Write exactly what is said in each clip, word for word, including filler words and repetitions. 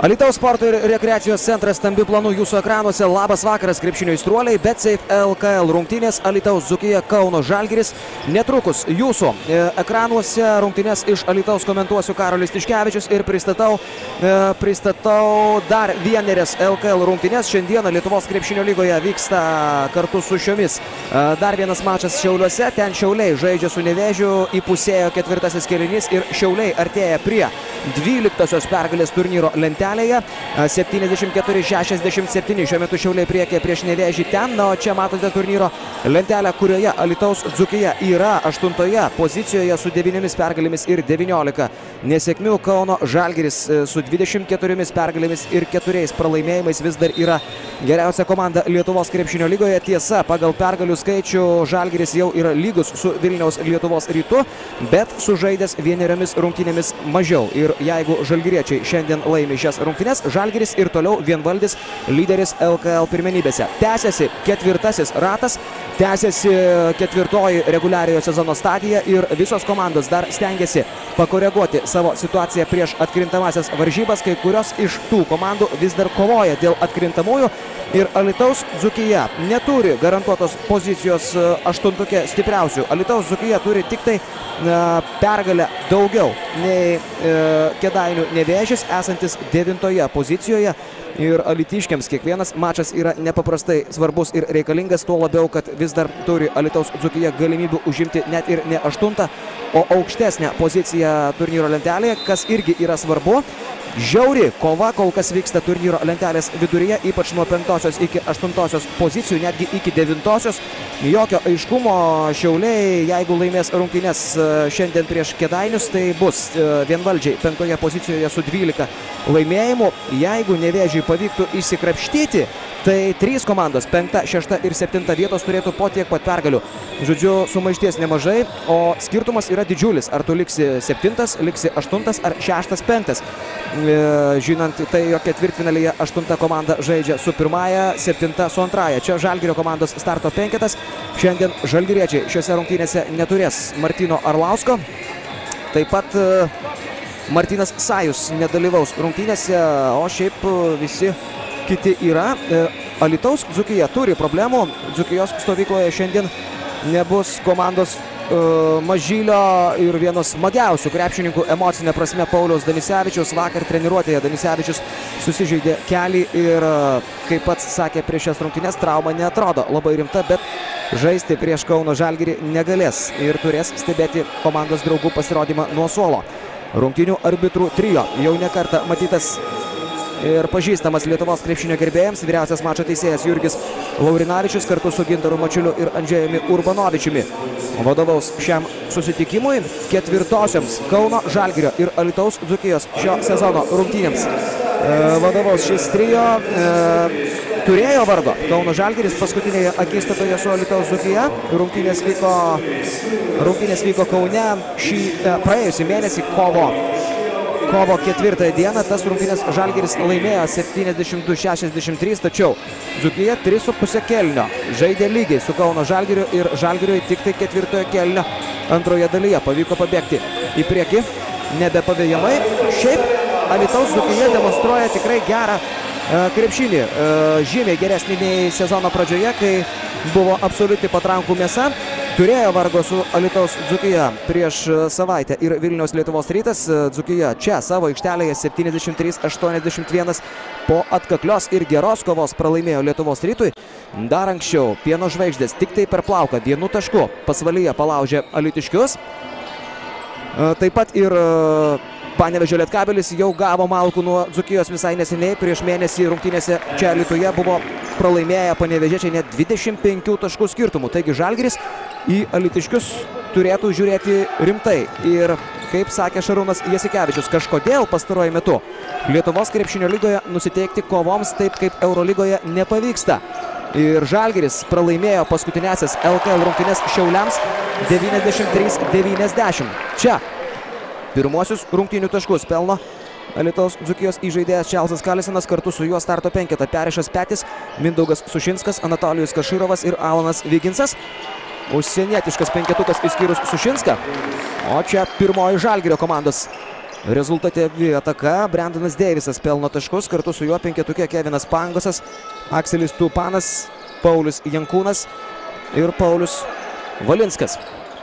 Alytaus sporto ir rekreacijos centras stambiu planu jūsų ekranuose. Labas vakaras, krepšinio aistruoliai, BetSafe L K L rungtynės Alytaus Dzūkija Kauno Žalgiris. Netrukus jūsų ekranuose rungtynės iš Alytaus komentuosiu Karolis Tiškevičius ir pristatau, pristatau dar vienerias L K L rungtynės. Šiandieną Lietuvos krepšinio lygoje vyksta kartu su šiomis dar vienas mačas Šiauliuose. Ten Šiauliai žaidžia su Nevėžiu, įpusėjo ketvirtasis kėlinys ir Šiauliai artėja prie dvyliktosios pergalės turnyro lentelėje. septyniasdešimt keturi šešiasdešimt septyni šiuo metu Šiauliai priekyje prieš Nevėžį ten, na, o čia matote turnyro lentelę, kurioje Alytaus Dzūkija yra aštuntoje pozicijoje su devyniomis pergalėmis ir devyniolika nesėkmių. Kauno Žalgiris su dvidešimt keturiomis pergalėmis ir keturiais pralaimėjimais vis dar yra geriausia komanda Lietuvos krepšinio lygoje. Tiesa, pagal pergalių skaičių Žalgiris jau yra lygus su Vilniaus Lietuvos Rytu, bet sužaidęs vieneriomis rungtynėmis mažiau. Ir jeigu žalgiriečiai šiandien laimi šias rungtynes, Žalgiris ir toliau vienvaldis lyderis L K L pirmenybėse. Tęsiasi ketvirtasis ratas, tęsiasi ketvirtoji reguliariojo sezono stadija ir visos komandos dar stengiasi pakoreguoti savo situaciją prieš atkrintamasias varžybas. Kai kurios iš tų komandų vis dar kovoja dėl atkrintamųjų ir Alytaus Dzūkija neturi garantuotos pozicijos aštuntuke stipriausių. Alytaus Dzūkija turi tik tai na, pergalę daugiau nei e, Kėdainių Nevėžis, esantis devintoje pozicijoje. Ir alytiškiams kiekvienas mačas yra nepaprastai svarbus ir reikalingas, tuo labiau, kad vis dar turi Alytaus Dzūkija galimybių užimti net ir ne aštuntą, o aukštesnę poziciją turnyro lentelėje, kas irgi yra svarbu. Žiauri kova kol kas vyksta turnyro lentelės viduryje, ypač nuo penktosios iki aštuntosios pozicijų, netgi iki devintosios. Jokio aiškumo. Šiauliai, jeigu laimės rungtynes šiandien prieš Kėdainius, tai bus vienvaldžiai penktoje pozicijoje su dvylika laimėjimų. Jeigu Nevėžiui pavyktų įsikrapštyti, tai trys komandos, penkta, šešta ir septinta vietos, turėtų po tiek pat pergalių. Žodžiu, sumaišties nemažai, o skirtumas yra didžiulis. Ar tu liksi septintas, liksi aštuntas ar šeštas, penktas. Žinant tai, jog ketvirtfinalyje aštunta komanda žaidžia su pirmąja, septinta su antraja. Čia Žalgirio komandos starto penketas. Šiandien žalgiriečiai šiuose rungtynėse neturės Martyno Arlausko. Taip pat Martynas Sajus nedalyvaus rungtynėse, o šiaip visi kiti yra. Alytaus Dzūkija turi problemų. Dzūkijos stovykloje šiandien nebus komandos uh, Mažylio ir vienos smagiausių krepšininkų emocinė prasme Pauliaus Danisevičiaus. Vakar treniruotėje Danisevičius susižeidė kelį ir, uh, kaip pats sakė prieš šias rungtynes, trauma neatrodo labai rimta, bet žaisti prieš Kauno Žalgirį negalės ir turės stebėti komandos draugų pasirodymą nuo suolo. Rungtynių arbitrų trio jau ne kartą matytas ir pažįstamas Lietuvos krepšinio gerbėjams. Vyriausias mačo teisėjas Jurgis Laurinavičius kartu su Gintaru Mačiuliu ir Andžejumi Urbanovičiumi vadovaus šiam susitikimui. Ketvirtosioms Kauno Žalgirio ir Alytaus Dzūkijos šio sezono rungtynėms e, vadovaus šis trio. E, turėjo vargo Kauno Žalgiris paskutinėje akistatoje su Alytaus Dzūkija. Rungtynės vyko, rungtynės vyko Kaune šį e, praėjusį mėnesį kovo Kovo ketvirtąją dieną. Tas rungtynės Žalgiris laimėjo septyniasdešimt du šešiasdešimt trys, tačiau Dzūkija tris su puse kėlinio žaidė lygiai su Kauno Žalgiriu ir Žalgiriui tik tai ketvirtojo kėlinio antroje dalyje pavyko pabėgti į priekį nebepavėjamai. Šiaip Alytaus Dzūkija demonstruoja tikrai gerą e, krepšinį, e, žymiai geresnį nei sezono pradžioje, kai buvo absoliuti patrankų mėsa. Turėjo vargo su Alytaus Dzūkija prieš savaitę ir Vilniaus Lietuvos Rytas. Dzūkija čia savo aikštelėje septyniasdešimt trys aštuoniasdešimt vienas po atkaklios ir geros kovos pralaimėjo Lietuvos Rytui. Dar anksčiau Pieno žvaigždės tik tai per plauką vienu tašku pasvalyje palaužė alytiškius. Taip pat ir Panevėžio Lietkabelis jau gavo malkų nuo Dzūkijos visai neseniai. Prieš mėnesį rungtynėse čia Alytuje buvo pralaimėję panevėžiečiai net dvidešimt penkių taškų skirtumų. Taigi Žalgiris į alytiškius turėtų žiūrėti rimtai. Ir kaip sakė Šarūnas Jasikevičius, kažkodėl pastaruoju metu Lietuvos krepšinio lygoje nusiteikti kovoms taip kaip Eurolygoje nepavyksta. Ir Žalgiris pralaimėjo paskutinėsias L K L rungtynes Šiauliams devyniasdešimt trys devyniasdešimt. Čia pirmuosius rungtynių taškus pelno Alytaus Dzūkijos įžaidėjas Čelsas Kalisinas, kartu su juo starto penketą Perišas Petis, Mindaugas Sušinskas, Anatolijus Kašyrovas ir Alanas Viginsas. Užsienietiškas penketukas išskyrus Sušinską. O čia pirmoji Žalgirio komandos rezultatyvi ataka. Brendonas Deivisas pelno taškus, kartu su juo penketuke Kevinas Pangosas, Akselis Tupanas, Paulius Jankūnas ir Paulius Valinskas.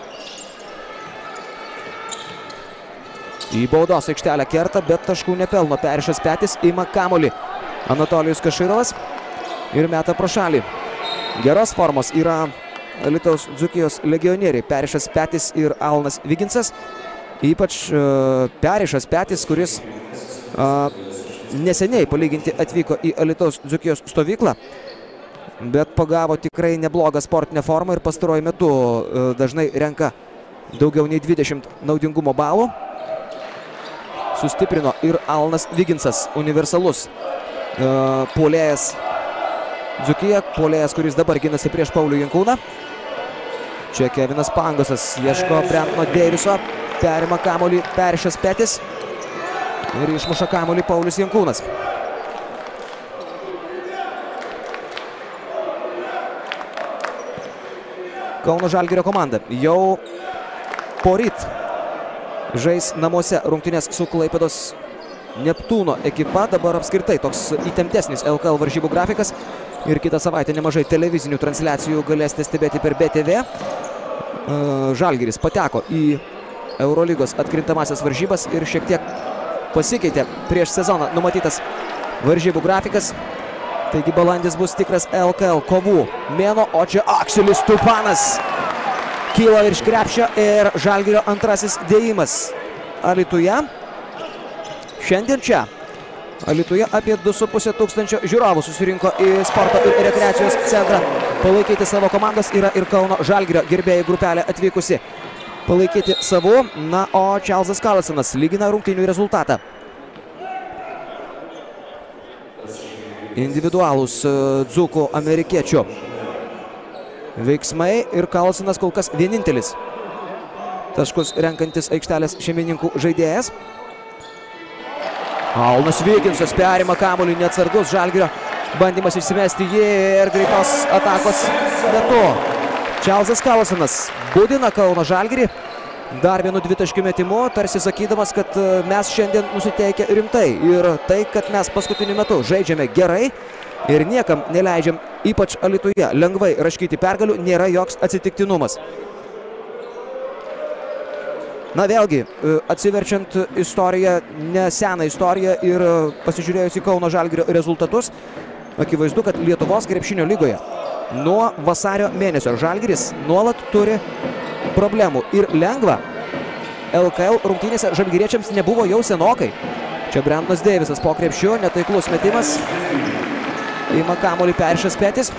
Į baudos aikštelę kerta, bet taškų nepelno. Perišas Petis ima kamuolį. Anatolijus Kaširovas ir meta pro šalį. Geros formos yra Alytaus Dzūkijos legionieriai Perišas Petis ir Alnas Viginsas. Ypač uh, Perišas Petis, kuris uh, neseniai palyginti atvyko į Alytaus Dzūkijos stovyklą, bet pagavo tikrai neblogą sportinę formą ir pastaruoju metu uh, dažnai renka daugiau nei dvidešimt naudingumo balų. Sustiprino ir Alnas Viginsas, universalus uh, puolėjas Dzūkija, puolėjas, kuris dabar ginasi prieš Paulių Jankūną. Čia Kevinas Pangosas ieško Brendono Deiviso, perima kamuolį Perišas Petis ir išmuša kamuolį Paulius Jankūnas. Kauno Žalgirio komanda jau poryt žais namuose rungtynės su Klaipėdos Neptūno ekipa. Dabar apskritai toks įtemptesnis L K L varžybų grafikas ir kitą savaitę nemažai televizinių transliacijų galėsite stebėti per B T V. Žalgiris pateko į Eurolygos atkrintamasias varžybas ir šiek tiek pasikeitė prieš sezoną numatytas varžybų grafikas. Taigi balandis bus tikras L K L kovų mėnuo, o čia Akselis Tupanas kyla virš krepšio ir Žalgirio antrasis dėjimas Alytuje. Šiandien čia Alytuje apie du su puse tūkstančio žiūrovų susirinko į sporto ir rekreacijos centrą palaikyti savo komandos. Yra ir Kauno Žalgirio gerbėjų grupelė atvykusi palaikyti savų. Na, o Čarlzas Karlsonas lygina rungtynių rezultatą. Individualūs dzūkų amerikiečių veiksmai ir Karlsonas kol kas vienintelis taškus renkantis aikštelės šeimininkų žaidėjas. Alnas Viginsas perima kamuolį, neatsargus Žalgirio bandymas išsimesti jį ir greitos atakos metu. Čarlzas Karlsonas budina Kauno Žalgirį dar vienu dvitaškiu metimu, tarsi sakydamas, kad mes šiandien nusiteikę rimtai ir tai, kad mes paskutiniu metu žaidžiame gerai ir niekam neleidžiam, ypač Alytuje, lengvai raškyti pergalių, nėra joks atsitiktinumas. Na vėlgi, atsiverčiant istoriją, neseną istoriją ir pasižiūrėjus į Kauno Žalgirio rezultatus, akivaizdu, kad Lietuvos krepšinio lygoje nuo vasario mėnesio Žalgiris nuolat turi problemų ir lengva L K L rungtynėse žalgiriečiams nebuvo jau senokai. Čia Brendonas Deivisas po krepšiu, netaiklus metimas, ima kamuolį Perišas Petis.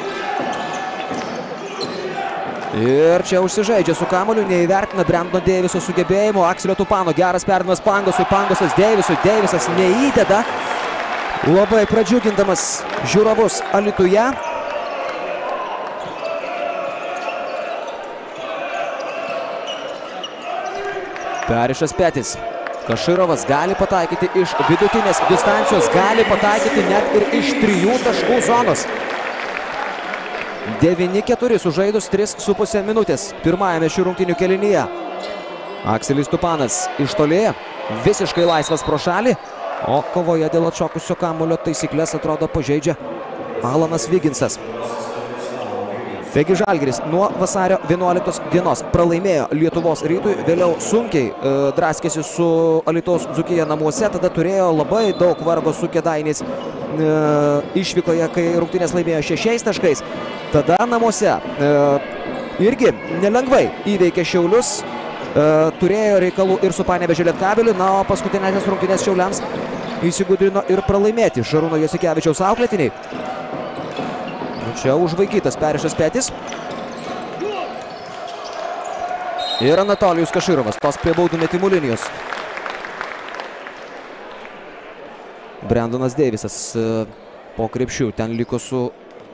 Ir čia užsižaidžia su kamuoliu, neįvertina Brendono Deiviso sugebėjimo. Akselio Tupano geras perdavimas Pangosui, Pangosas Deivisui, Deivisas neįdeda. Labai pradžiugindamas žiūrovus Alytuje. Perišas Petis. Kaširovas gali pataikyti iš vidutinės distancijos, gali pataikyti net ir iš trijų taškų zonos. devyni keturi sužaidus tris su pusė minutės pirmajame šių rungtynių kėlinyje. Akselis Tupanas iš toli, visiškai laisvas pro šalį, o kovoje dėl atšokusio kamuolio taisyklės atrodo pažeidžia Alanas Viginsas. Taigi Žalgiris nuo vasario vienuoliktos dienos pralaimėjo Lietuvos Rytui, vėliau sunkiai e, draskėsi su Alytaus Dzūkija namuose, tada turėjo labai daug vargo su Kėdainiais e, išvykoje, kai rungtynės laimėjo šešiais taškais. Tada namuose e, irgi nelengvai įveikė Šiaulius, e, turėjo reikalų ir su Panevėžio Lietkabeliu, na, o paskutinės rungtynės Šiauliams įsigudrino ir pralaimėti Šarūno Jasikevičiaus auklėtiniai. Čia užvaikytas Perišas Petis. Ir Anatolijus Kaširovas, tos prie baudų metimų linijos. Brendonas Deivisas po krepšių ten liko su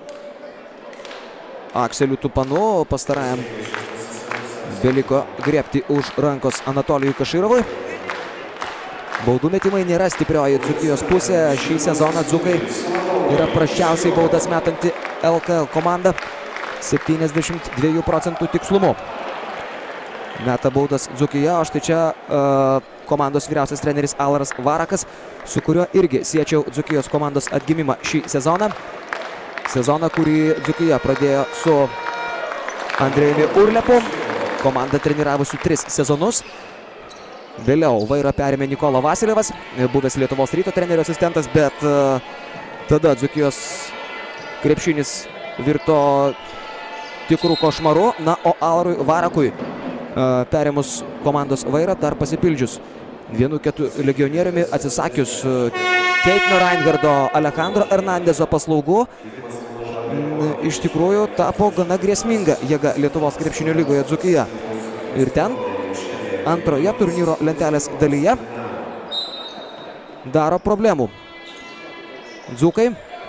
Akseliu Tupanu, pastarajam beliko griebti už rankos Anatolijui Kaširovui. Baudų metimai nėra stiprioji Dzūkijos pusė. Šį sezoną Dzūkai yra prasčiausiai baudas metanti L K L komanda septyniasdešimt dviejų procentų tikslumu. meta baudas Dzūkija, o štai čia uh, komandos vyriausias treneris Alaras Varakas, su kuriuo irgi siečiau Dzūkijos komandos atgimimą šį sezoną. Sezoną, kurį Dzūkija pradėjo su Andrejumi Urlepu. Komanda treniravusi tris sezonus. Vėliau vairą perėmė Nikola Vasilievas, buvęs Lietuvos Ryto trenerio asistentas, bet uh, tada Dzūkijos krepšinis virto tikrų košmaru. Na, o Alarui Varakui uh, perėmus komandos vairą, dar pasipildžius vienu kitu legionieriumi, atsisakius uh, Keitino Reingardo, Alejandro Hernandezo paslaugų, m, iš tikrųjų tapo gana grėsminga jėga Lietuvos krepšinio lygoje Dzūkija. Ir ten antroje turnyro lentelės dalyje daro problemų Dzūkai.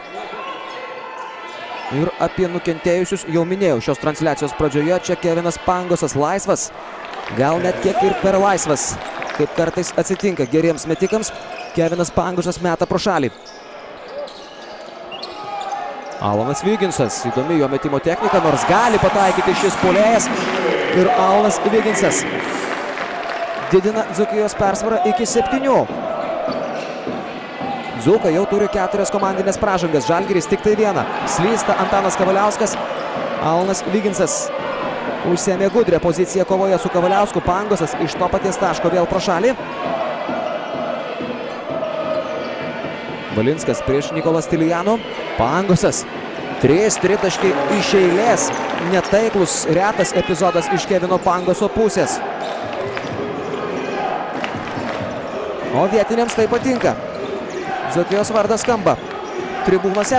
Ir apie nukentėjusius jau minėjau šios transliacijos pradžioje. Čia Kevinas Pangosas laisvas, gal net kiek ir per laisvas, kaip kartais atsitinka geriems metikams. Kevinas Pangosas meta pro šalį. Alanas Viginsas, įdomi jo metimo technika, nors gali pataikyti šis puolėjas. Ir Alanas Viginsas didina Dzūkijos persvarą iki septynių. Dzūkai jau turi keturias komandinės pražangas, Žalgiris tik tai vieną. Slysta Antanas Kavaliauskas, Alanas Viginsas užsiėmė gudrią poziciją kovoje su Kavaliausku. Pangosas iš to paties taško vėl pro šalį. Valinskas prieš Nikolą Stilijanų. Pangosas. Trys tritaškai iš eilės. Netaiklus, retas epizodas iš Kevino Pangoso pusės. O vietiniams tai patinka. Dzūkijos vardas skamba tribūnose.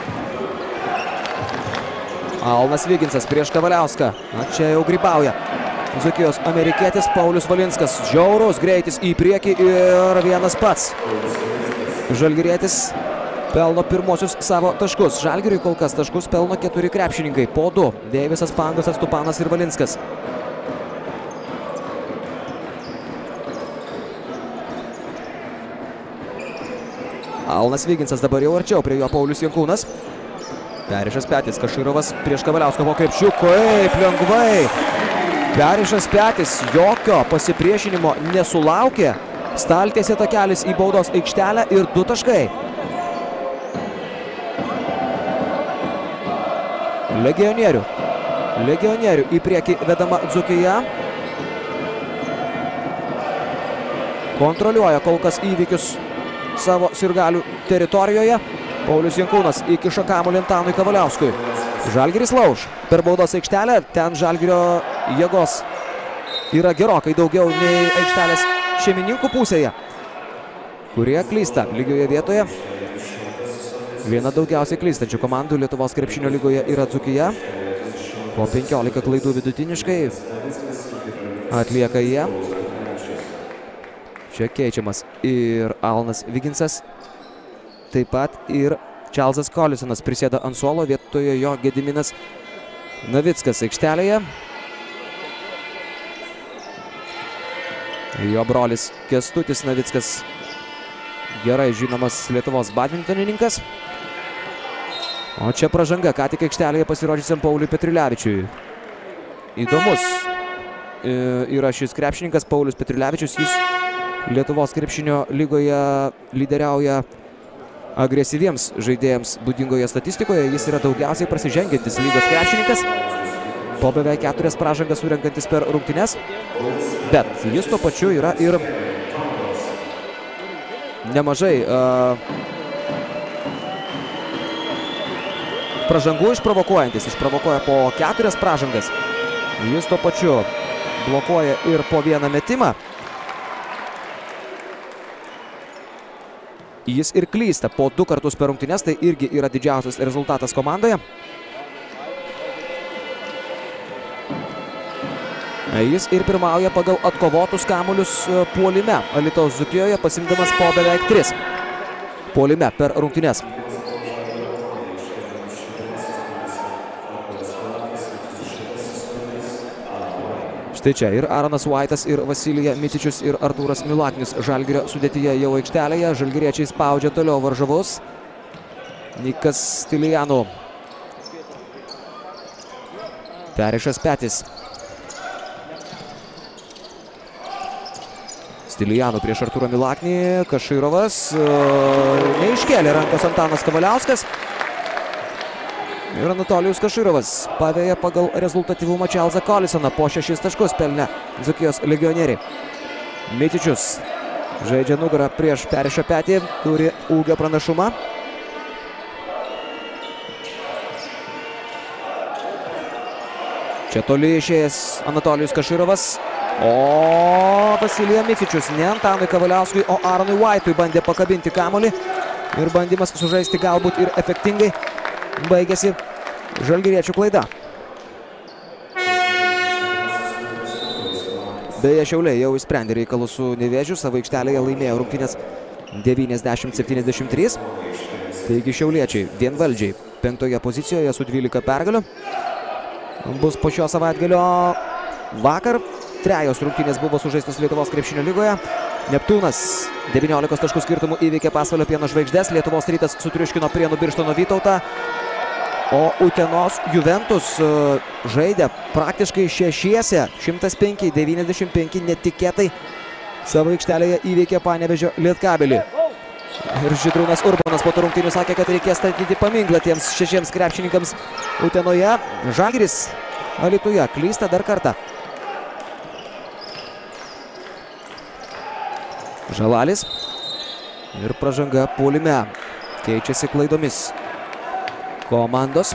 Alanas Viginsas prieš Kavaliauską. Na, čia jau grybauja Dzūkijos amerikietis Paulius Valinskas. Žiaurus greitis į priekį ir vienas pats. Žalgirietis pelno pirmosius savo taškus. Žalgiriui kol kas taškus pelno keturi krepšininkai. Po du. Deivisas, Pangosas, Tupanas ir Valinskas. Alanas Viginsas dabar jau arčiau, prie jo Paulius Jankūnas. Perišas Petis, Kaširovas prieš Kavaliauską po krepšiu. Kaip lengvai. Perišas Petis jokio pasipriešinimo nesulaukė. Staltiesė takelis į baudos aikštelę ir du taškai. Legionierių. Legionierių į priekį vedama Dzūkija. Kontroliuoja kol kas įvykius savo sirgalių teritorijoje. Paulius Jankūnas įkiša kamuolį Antanui Kavaliauskui. Žalgiris lauš per baudos aikštelę. Ten Žalgirio jėgos yra gerokai daugiau nei aikštelės šeimininkų pusėje, kurie klysta lygioje vietoje. Viena daugiausiai klystančių komandų Lietuvos krepšinio lygoje yra Dzūkija. Po penkiolika klaidų vidutiniškai atlieka jie. Čia keičiamas ir Alanas Viginsas, taip pat ir Čarlzas Kolisonas prisėda ant suolo, vietoje jo Gediminas Navickas aikštelėje. Jo brolis Kęstutis Navickas, gerai žinomas Lietuvos badmintonininkas. O čia pražanga, ką tik aikštelėje pasirodžiusiam Pauliui Petriulevičiui. Įdomus yra šis krepšininkas Paulius Petriulevičius. Jis Lietuvos krepšinio lygoje lyderiauja agresyviems žaidėjams būdingoje statistikoje. Jis yra daugiausiai prasižengiantis lygos krepšininkas, po beveik keturias pražangas surenkantis per rungtynes. Bet jis tuo pačiu yra ir nemažai uh, pražangų išprovokuojantis. Išprovokuoja po keturias pražangas. Jis tuo pačiu blokuoja ir po vieną metimą. Jis ir klysta po du kartus per rungtynes, tai irgi yra didžiausias rezultatas komandoje. Jis ir pirmauja pagal atkovotus kamuolius puolime Alytaus Dzūkijoje, pasimdamas po beveik tris puolime per rungtynes. Štai čia ir Aronas Vaitas, ir Vasilija Micičius, ir Artūras Milaknis Žalgirio sudėtyje jau aikštelėje. Žalgiriečiai spaudžia toliau varžovus. Nikas Stilijanų. Perišas Petis. Stilijanų prieš Artūrą Milaknį, Kašyrovas, neiškėlė rankos Antanas Kavaliauskas. Ir Anatolijus Kašyrovas pavėja pagal rezultatyvumą Čelzą Kolisoną, po šešis taškus pelnė Dzūkijos legionieriai. Micičius žaidžia nugarą prieš Perišą petį, turi ūgio pranašumą. Čia toli išėjęs Anatolijus Kašyrovas. O Vasilija Micičius ne Antanui Kavaliauskui, o Aronui Vaitui bandė pakabinti kamuolį. Ir bandymas sužaisti galbūt ir efektingai baigėsi žalgiriečių klaida. Beje, Šiauliai jau išsprendė reikalus su Nevėžiu, savo aikštelėje laimėjo rungtynės devyniasdešimt septyniasdešimt trys. Taigi šiauliečiai vienvaldžiai penktoje pozicijoje su dvylika pergalių. Bus po šio savaitgalio. Vakar trejos rungtynės buvo sužaistos Lietuvos krepšinio lygoje. Neptūnas devyniolikos taškų skirtumų įveikė Pasvalio Pieno Žvaigždes. Lietuvos Rytas sutriuškino Prienų Birštono Vytautą. O Utenos Juventus žaidė praktiškai šešiese. šimtas penki devyniasdešimt penki netikėtai savo aikštelėje įveikė Panevėžio Lietkabelį. Ir Žydrūnas Urbanas po to rungtynių sakė, kad reikės statyti paminklą tiems šešiems krepšininkams Utenoje. Žalgiris Alytuje klysta dar kartą. Žalalis ir pražanga puolime keičiasi klaidomis komandos.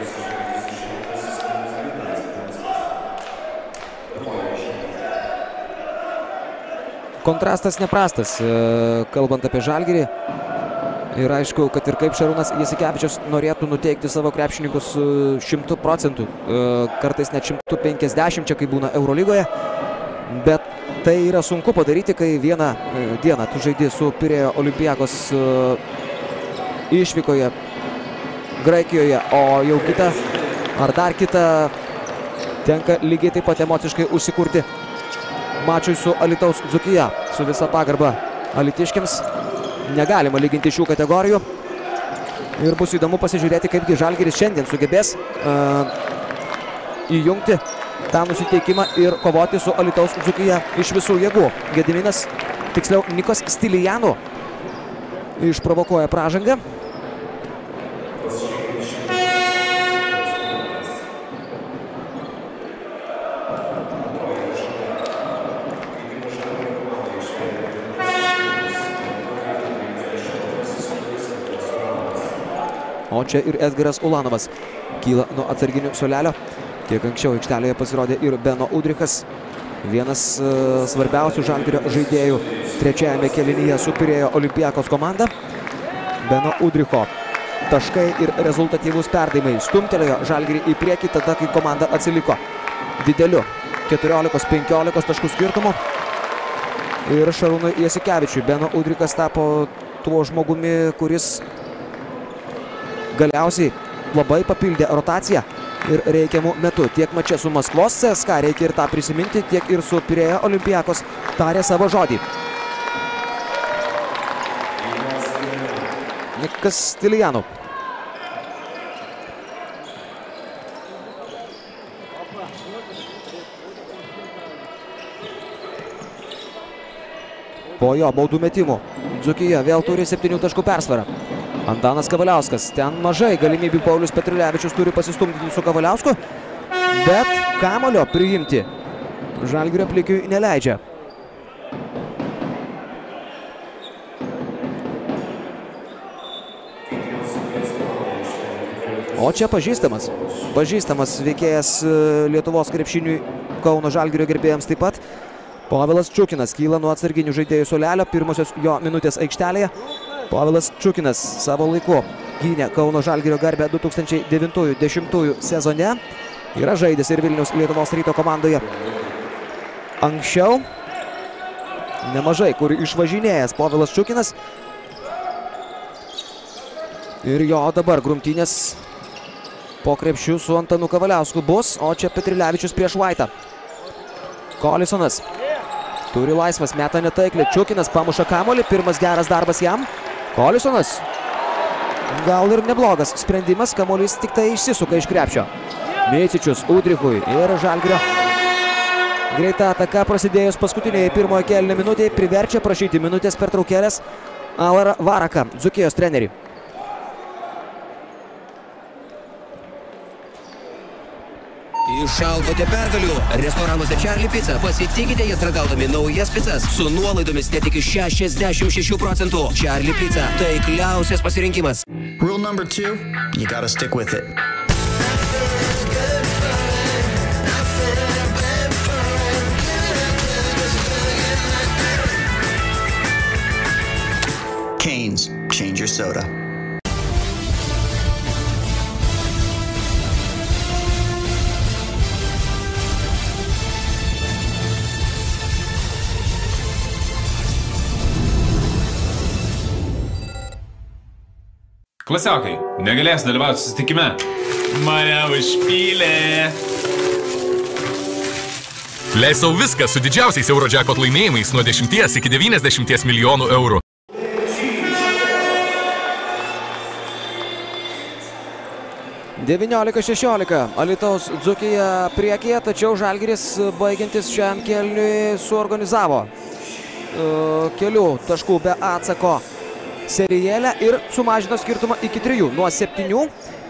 Kontrastas neprastas, kalbant apie Žalgirį. Ir aišku, kad ir kaip Šarūnas Jasikevičius norėtų nuteikti savo krepšininkus šimtu procentų, kartais net šimtu penkiasdešimt, čia kai būna Eurolygoje. Bet tai yra sunku padaryti, kai vieną dieną tu žaidi su Pirėjo Olympiakos išvykoje Graikijoje, o jau kitą ar dar kitą tenka lygiai taip pat emociškai užsikurti mačui su Alytaus Dzūkija. Su visa pagarba alytiškiams negalima lyginti šių kategorijų. Ir bus įdomu pasižiūrėti, kaipgi Žalgiris šiandien sugebės uh, įjungti tą nusiteikimą ir kovoti su Alytaus Dzūkija iš visų jėgų. Gediminas, tiksliau Nikos Stilijanų, išprovokuoja pražangą. O čia ir Edgaras Ulanovas kyla nuo atsarginių suolelio. Kiek anksčiau aikštelėje pasirodė ir Beno Udrichas. Vienas uh, svarbiausių Žalgirio žaidėjų trečiajame kėlinyje su Pirėjo Olympiakos komanda. Beno Udricho taškai ir rezultatyvūs perdavimai stumtelėjo Žalgirį į priekį tada, kai komanda atsiliko dideliu keturiolikos penkiolikos taškų skirtumu. Ir Šarūnui Jasikevičiui Beno Udrichas tapo tuo žmogumi, kuris galiausiai labai papildė rotaciją ir reikiamų metų. Tiek mače su Maskvos C S K, reikia ir tą prisiminti, tiek ir su Pirėjo Olympiakos tarė savo žodį. Nikas Stilijanų. Po jo baudų metimų Dzūkija vėl turi septynių taškų persvarą. Antanas Kavaliauskas. Ten mažai galimybių Paulius Petrulevičius turi pasistumdyti su Kavaliausku, bet kamulio priimti Žalgirio plikiui neleidžia. O čia pažįstamas. Pažįstamas veikėjas Lietuvos krepšiniui, Kauno Žalgirio gerbėjams taip pat. Povilas Čukinas kyla nuo atsarginių žaidėjų suolelio, pirmosios jo minutės aikštelėje. Povilas Čukinas savo laiku gynė Kauno Žalgirio garbę du tūkstančiai devintų dešimtų sezone. Yra žaidęs ir Vilniaus Lietuvos Ryto komandoje anksčiau. Nemažai, kur išvažinėjęs Povilas Čukinas. Ir jo dabar grumtynės po krepšių su Antanu Kavaliausku bus, o čia Petrilevičius prieš Vaitą. Kolisonas turi laisvas, meta netaikliai. Čukinas pamuša kamuolį, pirmas geras darbas jam. Kolisonas, gal ir neblogas sprendimas, kamuolys tik tai išsisuka iš krepšio. Micičius Udrichui ir Žalgirio Greita ataka prasidėjus paskutiniai pirmojo kėlinio minutėje priverčia prašyti minutės pertraukėlės Alarą Varaką, Dzūkijos trenerį. Išalkote pergalių. Restoranuose Charlie Pizza. Pasitikite jas ragaudami naujas pizzas su nuolaidomis net iki šešiasdešimt šešių procentų. Charlie Pizza – taikliausias pasirinkimas. Rule number two, you gotta stick with it. Canes, change your soda. Klasiokai, negalės dalyvauti susitikime. Mane užpylė. Leisau viską su didžiausiais Eurojackpot laimėjimais nuo dešimties iki devyniasdešimties milijonų eurų. devyniolika šešiolika. Alytaus Dzūkija priekyje, tačiau Žalgiris baigiantis šiam kėliniui suorganizavo uh, kelių taškų be atsako serijėlę ir sumažino skirtumą iki trijų nuo septynių.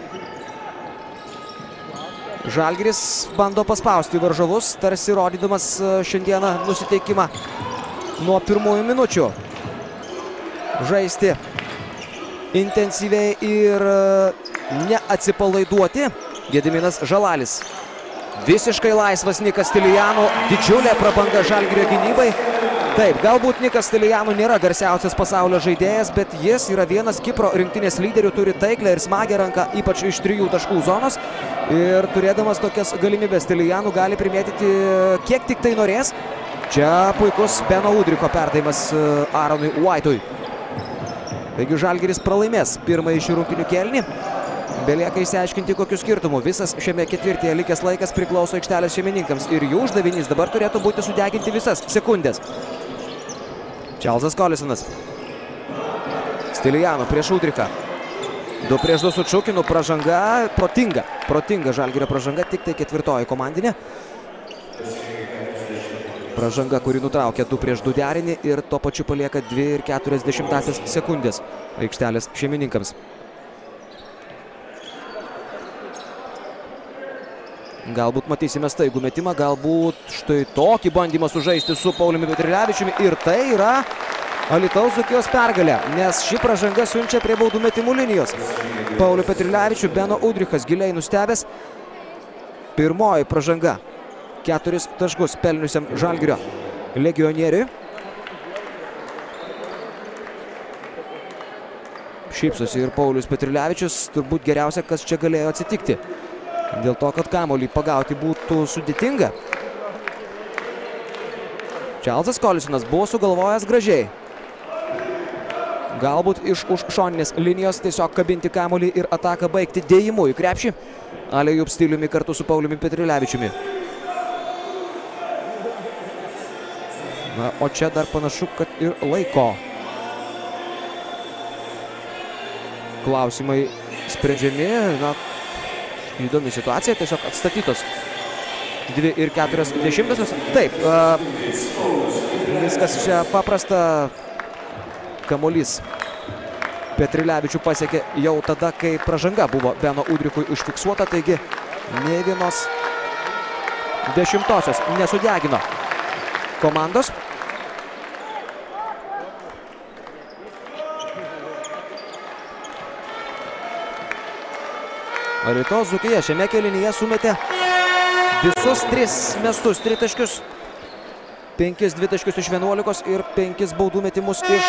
Žalgiris bando paspausti varžovus, tarsi rodydamas šiandieną nusiteikimą nuo pirmųjų minučių. Žaisti intensyviai ir neatsipalaiduoti. Gediminas Žalalis. Visiškai laisvas Nikas Stilijanų. Didžiulė prabanga Žalgirio gynybai. Taip, galbūt Nikas Stilijanų nėra garsiausias pasaulio žaidėjas, bet jis yra vienas Kipro rinktinės lyderių, turi taiklę ir smagę ranką, ypač iš trijų taškų zonos. Ir turėdamas tokias galimybės, Stilijanų gali primėtyti kiek tik tai norės. Čia puikus Beno Udriko perdavimas Aaronui White'ui. Taigi Žalgiris pralaimės pirmąjį šių rungtynių kėlinį. Belieka išsiaiškinti, kokiu skirtumu. Visas šiame ketvirtyje likęs laikas priklauso aikštelės šeimininkams. Ir jų uždavinys dabar turėtų būti sudeginti visas sekundės. Čarlzas Kolisonas. Stilijanų prieš Udriką. Du prieš du su Čukinu. Pražanga protinga. Protinga Žalgirio pražanga, tik tai ketvirtoji komandinė. Pražanga, kuri nutraukia du prieš du derinį ir tuo pačiu palieka dvi ir keturias dešimtąsias sekundės aikštelės šeimininkams. Galbūt matysime staigų metimą, galbūt štai tokį bandymą sužaisti su Pauliumi Petrilevičiumi. Ir tai yra Alytaus Dzūkijos pergalė, nes ši pražanga siunčia prie baudų metimų linijos. Paulių Petrilevičių, Beno Udrikas giliai nustebęs. Pirmoji pražanga. Keturis taškus pelniusiam Žalgirio legionieriui. Šypsosi ir Paulius Petrilevičius. Turbūt geriausia, kas čia galėjo atsitikti. Dėl to, kad kamuolį pagauti būtų sudėtinga. Čarlzas Kolisonas buvo sugalvojęs gražiai. Galbūt iš už šoninės linijos tiesiog kabinti kamuolį ir ataką baigti dėjimu į krepšį. Alejub stiliumi kartu su Pauliumi Petrilevičiumi. Na, o čia dar panašu, kad ir laiko klausimai sprendžiami. Na, įdomi situacija, tiesiog atstatytos dvi ir keturias dešimtosios. Taip, uh, viskas čia paprasta. Kamuolys Petrilevičių pasiekė jau tada, kai pražanga buvo Beno Udrikui užfiksuota, taigi nė vienos dešimtosios nesudegino komandos. Alytaus Dzūkija šiame kėlinyje sumetė visus tris mestus tritaškius, penkis dvitaškius iš vienuolikos ir penkis baudų metimus iš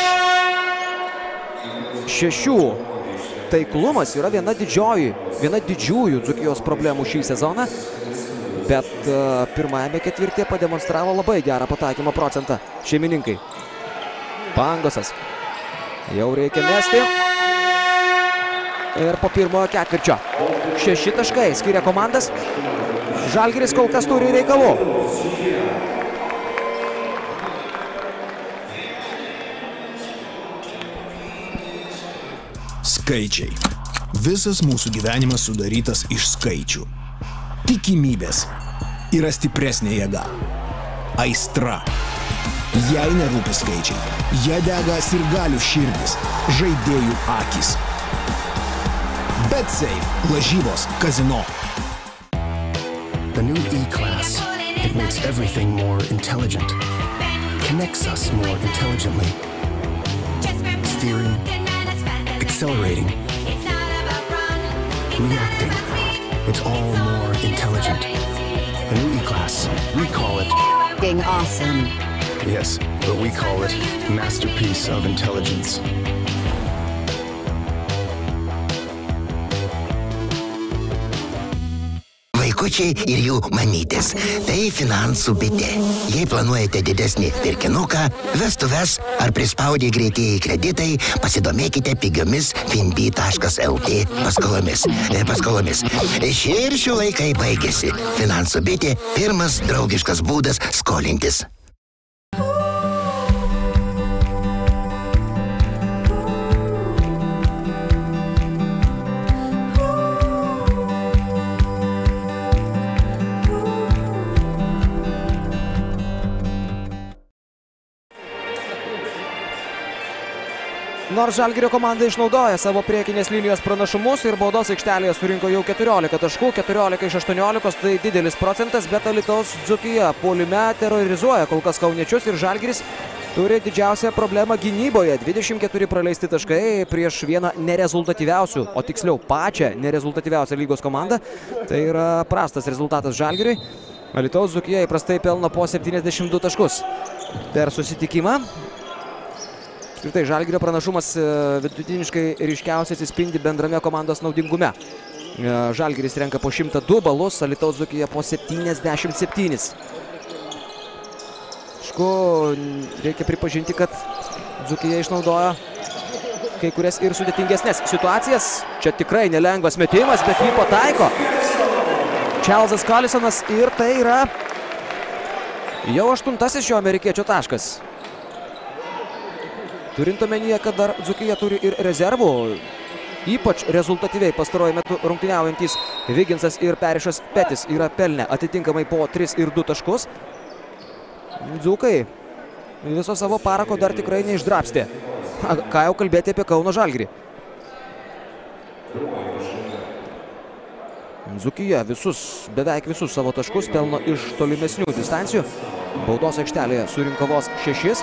šešių. Taiklumas yra viena didžioji, viena didžiųjų Dzūkijos problemų šį sezoną, bet uh, pirmajame ketvirtyje pademonstravo labai gerą pataikymo procentą šeimininkai. Pangosas. Jau reikia mesti. Ir po pirmojo ketvirčio šeši taškai skiria komandas. Žalgiris kol kas turi reikalų. Skaičiai. Visas mūsų gyvenimas sudarytas iš skaičių. Tikimybės yra stipresnė jėga. aistra. Jai nerūpi skaičiai, jie dega sirgalių širdis, žaidėjų akys. BetSafe – lažybos kazino. The new E-Class, it makes everything more intelligent. Connects us more intelligently. Steering, accelerating, reacting. It's all more intelligent. The new E-Class, we call it... Awesome. Yes, but we call it Masterpiece of Intelligence. Vaikučiai ir jų mamytės. Tai finansų bitė. Jei planuojate didesnį pirkinuką, vestuves ar prispaudė greitieji kreditai, pasidomėkite pigiomis finbi taškas lt paskolomis. paskolomis. Šie ir šių laikai baigėsi. Finansų bitė – pirmas draugiškas būdas skolintis. Nors Žalgirio komanda išnaudoja savo priekinės linijos pranašumus ir baudos aikštelėje surinko jau keturiolika taškų, keturiolika iš aštuoniolikos, tai didelis procentas, bet Alytaus Dzūkija puolime terorizuoja kol kas kauniečius ir Žalgiris turi didžiausią problemą gynyboje. dvidešimt keturi praleisti taškai prieš vieną nerezultatyviausių, o tiksliau pačią nerezultatyviausią lygos komandą. Tai yra prastas rezultatas Žalgiriui. Alytaus Dzūkija įprastai pelno po septyniasdešimt du taškus per susitikimą. Apskritai, Žalgirio pranašumas vidutiniškai ryškiausiai atsispindi bendrame komandos naudingume. Žalgiris renka po šimtą du balus, Alytaus Dzūkija po septyniasdešimt septynis. Aišku, reikia pripažinti, kad Dzūkija išnaudojo kai kurias ir sudėtingesnės situacijas. Čia tikrai nelengvas metimas, bet jį pataiko Čarlzas Kolisonas ir tai yra jau aštuntasis šio amerikiečio taškas. Turint omenyje, kad dar Dzūkija turi ir rezervų, ypač rezultatyviai pastaruoju metu rungtyniaujantys Viginsas ir Perišas Petis yra pelnę atitinkamai po tris ir du taškus. Dzūkai viso savo parako dar tikrai neišdrapstė. Ką jau kalbėti apie Kauno Žalgirį. Dzūkija visus, beveik visus savo taškus pelno iš tolimesnių distancijų. Baudos aikštelėje surinko vos šešis.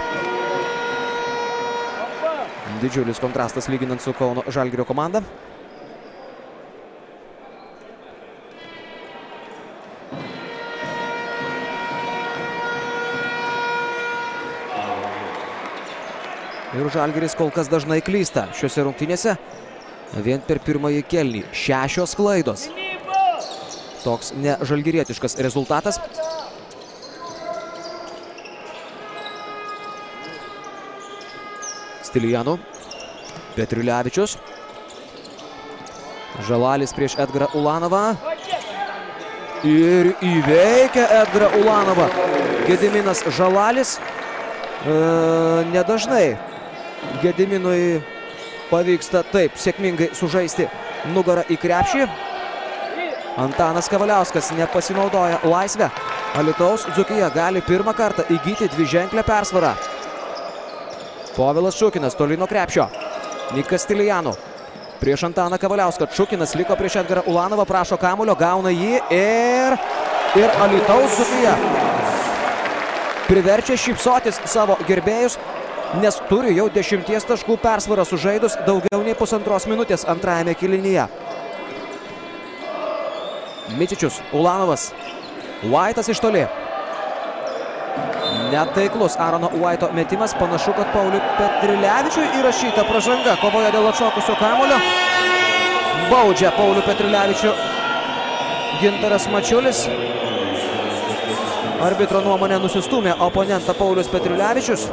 Didžiulis kontrastas lyginant su Kauno Žalgirio komanda. Ir Žalgiris kol kas dažnai klysta šiuose rungtynėse. Vien per pirmąjį kėlinį šešios klaidos. Toks nežalgirietiškas rezultatas. Stilijanų, Petriulevičius, Žalalis prieš Edgarą Ulanovą ir įveikia Edgarą Ulanovą. Gediminas Žalalis. E, nedažnai Gediminui pavyksta taip sėkmingai sužaisti nugarą į krepšį. Antanas Kavaliauskas nepasinaudoja laisvę. Alytaus Dzūkija gali pirmą kartą įgyti dviženklę persvarą. Povilas Šukinas toli nuo krepšio. Nikas Stilijanų prieš Antaną Kavaliauską. Šukinas liko prieš Edgarą Ulanovą, prašo kamuolio, gauna jį ir, ir Alytaus Dzūkija priverčia šypsotis savo gerbėjus, nes turi jau dešimties taškų persvarą sužaidus daugiau nei pusantros minutės antrajame kėlinyje. Mičičius, Ulanovas, White'as iš toli. Netaiklus Arono White'o metimas. Panašu, kad Pauliui Petriulevičiui įrašyta pražanga kovoje dėl atšokusio kamuolio. Baudžia Paulių Petriulevičių Gintaras Mačiulis. Arbitro nuomonė nusistūmė oponentą Paulius Petriulevičius.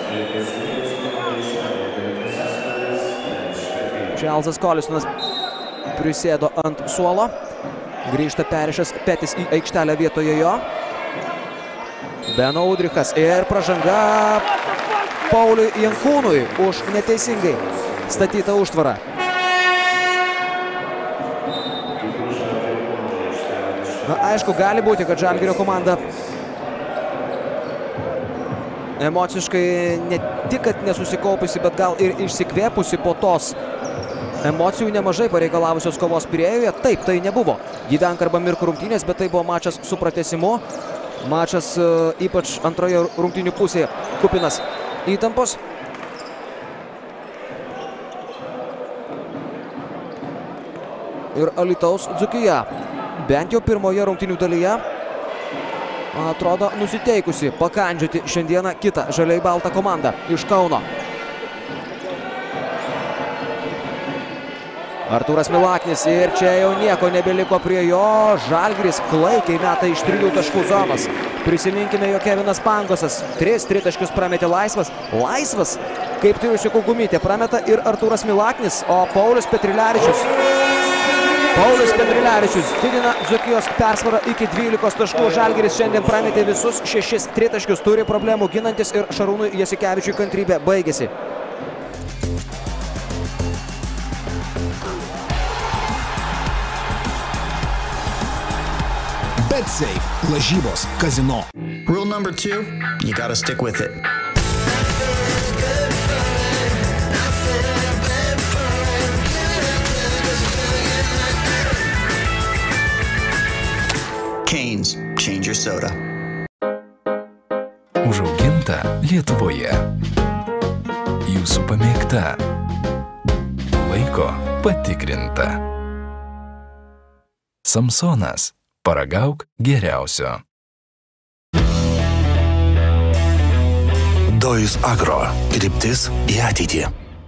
Čarlzas Kolisonas prisėdo ant suolo. Grįžta Perišas Petis į aikštelę vietoje jo. Beno Udrichas ir pražanga Pauliui Jankūnui už neteisingai statytą užtvarą. Na, aišku, gali būti, kad Žalgirio komanda emociškai ne tik, kad nesusikaupusi, bet gal ir išsikvėpusi po tos emocijų nemažai pareikalavusios kovos Pirėjuje. Taip, tai nebuvo gyvenk arba mirk rungtynės, bet tai buvo mačas su pratęsimu. Mačas ypač antroje rungtynių pusėje kupinas įtampos. Ir Alytaus Dzūkija bent jau pirmoje rungtynių dalyje atrodo nusiteikusi pakandžioti šiandieną kitą žaliai baltą komandą iš Kauno. Artūras Milaknis ir čia jau nieko nebeliko prie jo. Žalgiris klaikiai meta iš trijų taškų zonos. Prisiminkime, jo Kevinas Pangosas tris tritaškius prametė laisvas. Laisvas, kaip Tyrusiukų Gumytė, prameta ir Artūras Milaknis, o Paulius Petrilevičius. Paulius Petrilevičius didina Dzūkijos persvarą iki dvylikos taškų. Žalgiris šiandien prametė visus šešis tritaškius, turi problemų ginantis ir Šarūnui Jasikevičiui kantrybė baigėsi. BetSafe. Lažybos. Kazino. Rule number two, you gotta stick with it. Canes. Change your soda. Užauginta Lietuvoje. Jūsų pamėgta. Laiko patikrinta. Samsonas. Paragauk geriausio. Dojus Agro. Kryptis į ateitį.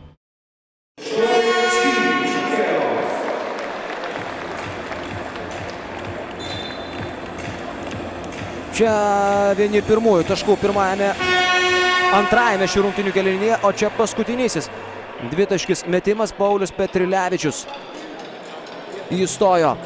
Čia vieni pirmųjų taškų pirmajame, antrajame šių rungtynių kėlinyje, o čia paskutinysis. Dvitaškis metimas. Paulius Petrilevičius įstojo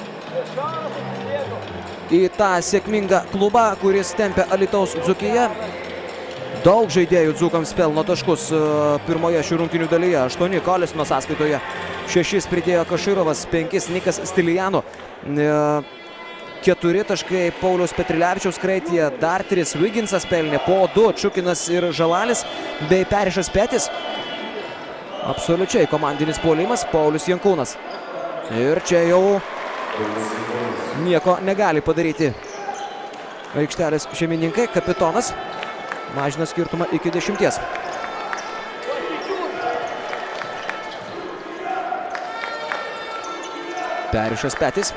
į tą sėkmingą klubą, kuris tempia Alytaus Dzūkiją. Daug žaidėjų dzūkams pelno taškus pirmoje šių rungtynių dalyje. Aštuoni Kolesino sąskaitoje, šešis pridėjo Kaširovas, penkis Nikas Stilijanu, keturi taškai Pauliaus Petrilevičiaus kraityje, dar tris Viginsas pelnė, po du Čukinas ir Žalalis bei Perišas Petis. Absoliučiai komandinis puolimas Paulius Jankūnas. Ir čia jau nieko negali padaryti aikštelės šeimininkai. Kapitonas mažina skirtumą iki dešimties. Perišas Petis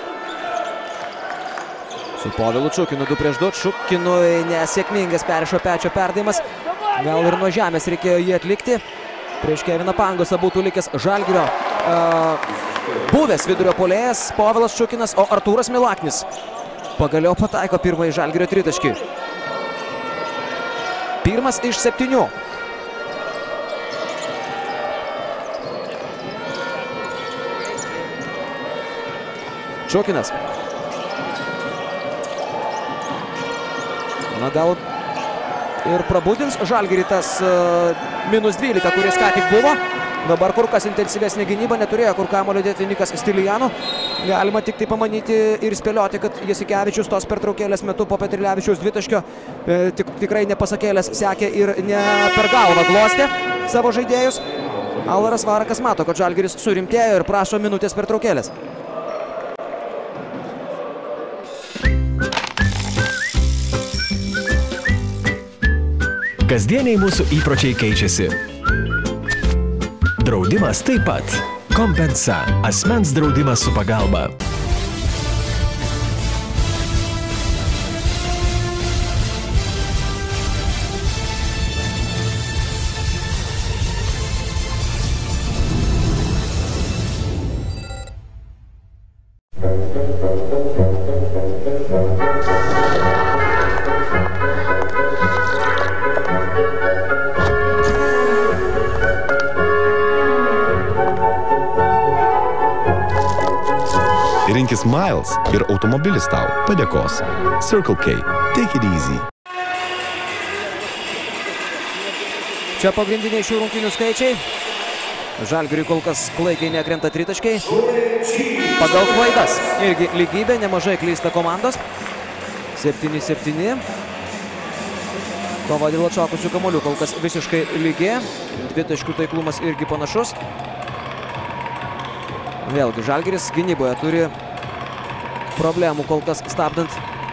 su Povilu Čukinu du prieš du. Čukinui nesėkmingas Perišo Pečio perdavimas. Gal ir nuo žemės reikėjo jį atlikti. Prieš Keviną Pangosą būtų likęs Žalgirio uh, buvęs vidurio puolėjas Povilas Čukinas, o Artūras Milaknis pagaliau pataiko pirmąjį Žalgirio tritaškį. Pirmas iš septynių. Čukinas. Na gal ir prabudins Žalgirį tas uh, minus dvylika, kuris ką tik buvo. Dabar kur kas intensyvesnė gynyba, neturėjo kur kamuolio dėti Nikas Stilijanu. Galima tik tai pamanyti ir spėlioti, kad Jasikevičius tos pertraukėlės metu po Petrilevičiaus dvitaškio e, tik, tikrai nepasakėlės sekė ir ne per galvą glostė savo žaidėjus. Alvaras Varakas mato, kad Žalgiris surimtėjo ir prašo minutės pertraukėlės. Kasdieniai mūsų įpročiai keičiasi. Draudimas taip pat. Kompensa. Asmens draudimas su pagalba. Rinkis Miles ir automobilis tau padėkos. Circle K. Take it easy. Čia pagrindiniai šių rungtynių skaičiai. Žalgiriui kol kas klaikiai nekrenta tritaškiai. Pagal klaidas irgi lygybė, nemažai klysta komandos. septyni septyni. Kova dėl atšokusių kamuolių kol kas visiškai lygi. Dvitaškių taiklumas irgi panašus. Vėlgi, Žalgiris gynyboje turi problemų kol kas stabdant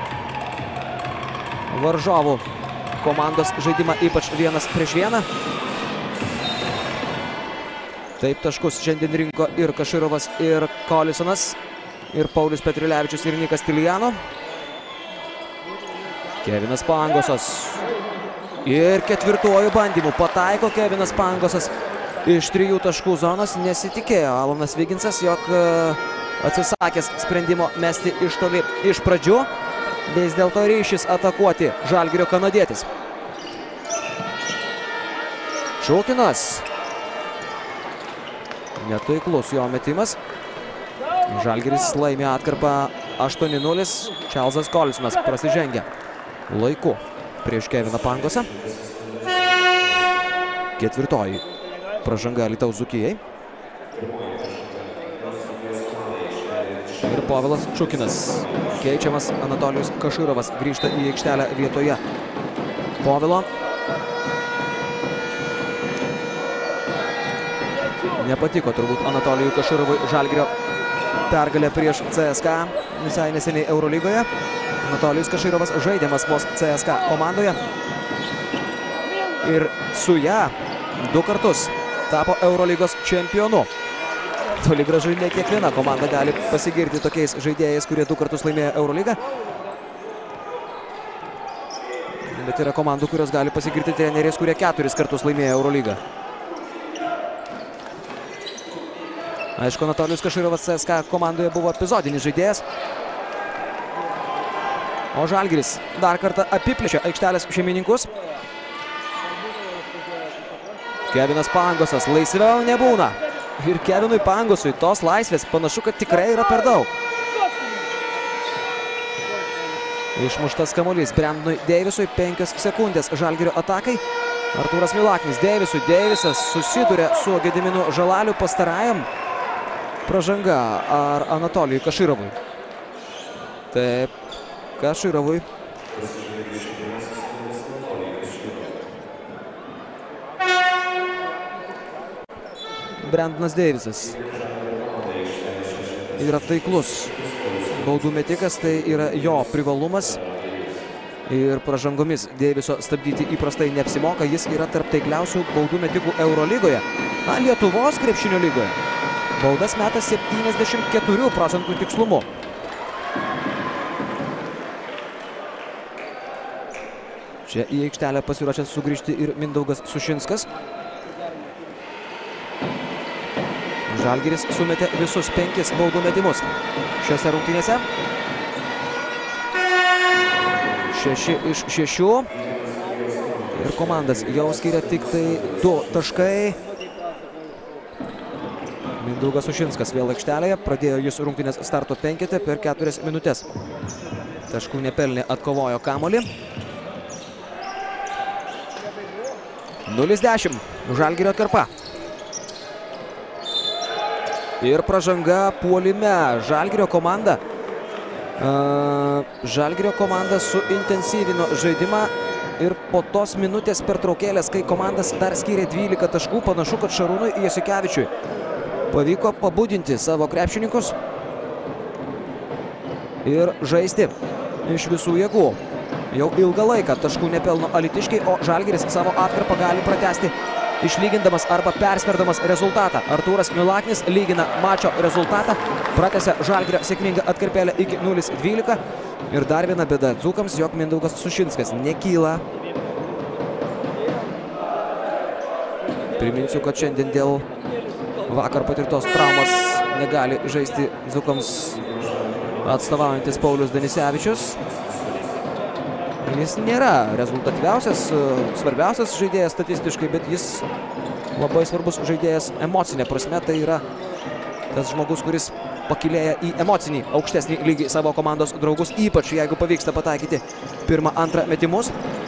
varžovų komandos žaidimą, ypač vienas prieš vieną. Taip taškus šiandien rinko ir Kaširovas, ir Kolisonas, ir Paulius Petriulevičius, ir Nikas Tilijano. Kevinas Pangosas. Ir ketvirtuoju bandymu pataiko Kevinas Pangosas iš trijų taškų zonos. Nesitikėjo Alanas Viginsas, jog atsisakęs sprendimo mesti iš toli iš pradžių. Vis dėlto ryšis atakuoti Žalgirio kanadietis. Šukinas. Netaiklus jo metimas. Žalgiris laimė atkarpą aštuoni nulis. Čarlzas Kolisonas prasižengia laiku prieš Keviną Pangosą. Ketvirtoji pražanga Alytaus Dzūkijai. Ir Povilas Šukinas. Keičiamas Anatolijus Kaširovas grįžta į aikštelę vietoje Povilo. Nepatiko turbūt Anatolijui Kaširovui Žalgirio pergalė prieš C S K A visai neseniai Eurolygoje. Anatolijus Kaširovas žaidė Maskvos C S K A komandoje ir su ją du kartus tapo Eurolygos čempionu. Toli gražu ne kiekviena komanda gali pasigirti tokiais žaidėjais, kurie du kartus laimėjo Eurolygą. Bet yra komandų, kurios gali pasigirti treneriais, kurie keturis kartus laimėjo Eurolygą. Aišku, Anatolijus Kaširovas C S K A komandoje buvo epizodinis žaidėjas. O Žalgiris dar kartą apiplėšė aikštelės šeimininkus. Kevinas Pangosas laisviau nebūna. Ir Kevinui Pangosui tos laisvės panašu, kad tikrai yra per daug. Išmuštas kamuolys Brendonui Deivisui, penkios sekundės Žalgirio atakai. Artūras Milaknis Deivisui. Deivisas susiduria su Gediminu Žalaliu pastarajam. Pražanga ar Anatolijui Kaširovui? Taip, Kaširovui. Brendonas Deivisas yra taiklus baudų metikas, tai yra jo privalumas. Ir pražangomis Deiviso stabdyti įprastai neapsimoka. Jis yra tarp taikliausių baudų metikų Eurolygoje. Na, Lietuvos krepšinio lygoje baudas meta septyniasdešimt keturių procentų tikslumu. Čia į aikštelę pasiruošęs sugrįžti ir Mindaugas Sušinskas. Žalgiris sumetė visus penkis baudų metimus šiose rungtynėse. Šeši iš šešių. Ir komandas jau skiria tik tai du taškai. Mindaugas Sušinskas vėl aikštelėje. Pradėjo jis rungtynės starto penkete per keturias minutės. Taškų nepelnė, atkovojo kamuolį. nulis dešimt. Žalgirio atkarpa. Ir pražanga puolime. Žalgirio komanda. Uh, Žalgirio komanda suintensyvino žaidimą. Ir po tos minutės pertraukėlės, kai komandas dar skyrė dvylika taškų, panašu, kad Šarūnui Jasikevičiui pavyko pabudinti savo krepšininkus ir žaisti iš visų jėgų. Jau ilgą laiką taškų nepelno alytiškiai, o Žalgiris savo atkarpą gali pratęsti išlygindamas arba persverdamas rezultatą. Artūras Milaknis lygina mačo rezultatą, pratęsia Žalgirio sėkmingą atkarpėlę iki nulis dvylika. Ir dar viena bėda dzūkams, jog Mindaugas Sušinskas nekyla. Priminsiu, kad šiandien dėl vakar patirtos traumos negali žaisti dzūkams atstovaujantis Paulius Danisevičius. Jis nėra rezultatyviausias, svarbiausias žaidėjas statistiškai, bet jis labai svarbus žaidėjas emocinė prasme. Tai yra tas žmogus, kuris pakilėja į emocinį aukštesnį lygį savo komandos draugus, ypač jeigu pavyksta pataikyti pirmą, antrą metimus.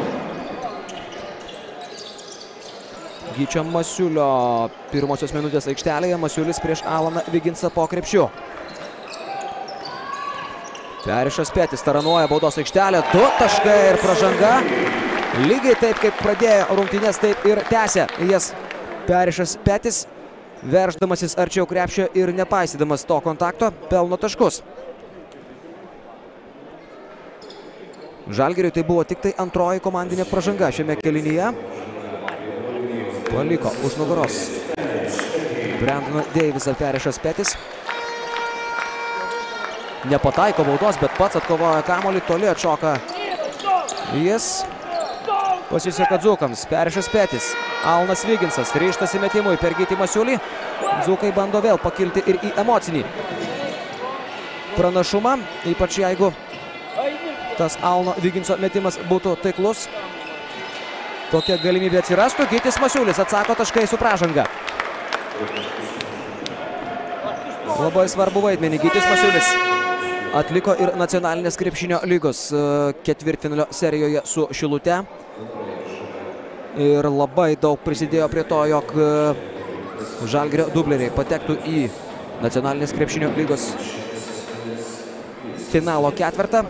Gyčio Masiulio pirmosios minutės aikštelėje. Masiulis prieš Alaną Viginsą po krepšiu. Perišas Pėtis taranuoja baudos aikštelę. Du taškai ir pražanga. Lygiai taip, kaip pradėjo rungtynės, taip ir tęsė jas Perišas Petis, verždamasis arčiau krepšio ir nepaisydamas to kontakto, pelno taškus. Žalgiriui tai buvo tik tai antroji komandinė pražanga šiame kėlinyje. Paliko už nugaros Brandoną Deivisą Perišas Petis. Nepataiko baudos, bet pats atkovoja kamuolį, toli atšoka jis. Pasiseka dzūkams. Perišas Petis. Alnas Viginsas ryžtasi metimui per Gytį Masiulį. Dzūkai bando vėl pakilti ir į emocinį pranašumą, ypač jeigu tas Alno Viginso metimas būtų taiklus. Tokia galimybė atsirastų. Gytis Masiulis atsako taškai su pražanga. Labai svarbu vaidmenį Gytis Masiulis atliko ir nacionalinės krepšinio lygos ketvirtfinalio serijoje su Šilute. Ir labai daug prisidėjo prie to, jog Žalgirio dubleriai patektų į nacionalinės krepšinio lygos finalo ketvertą.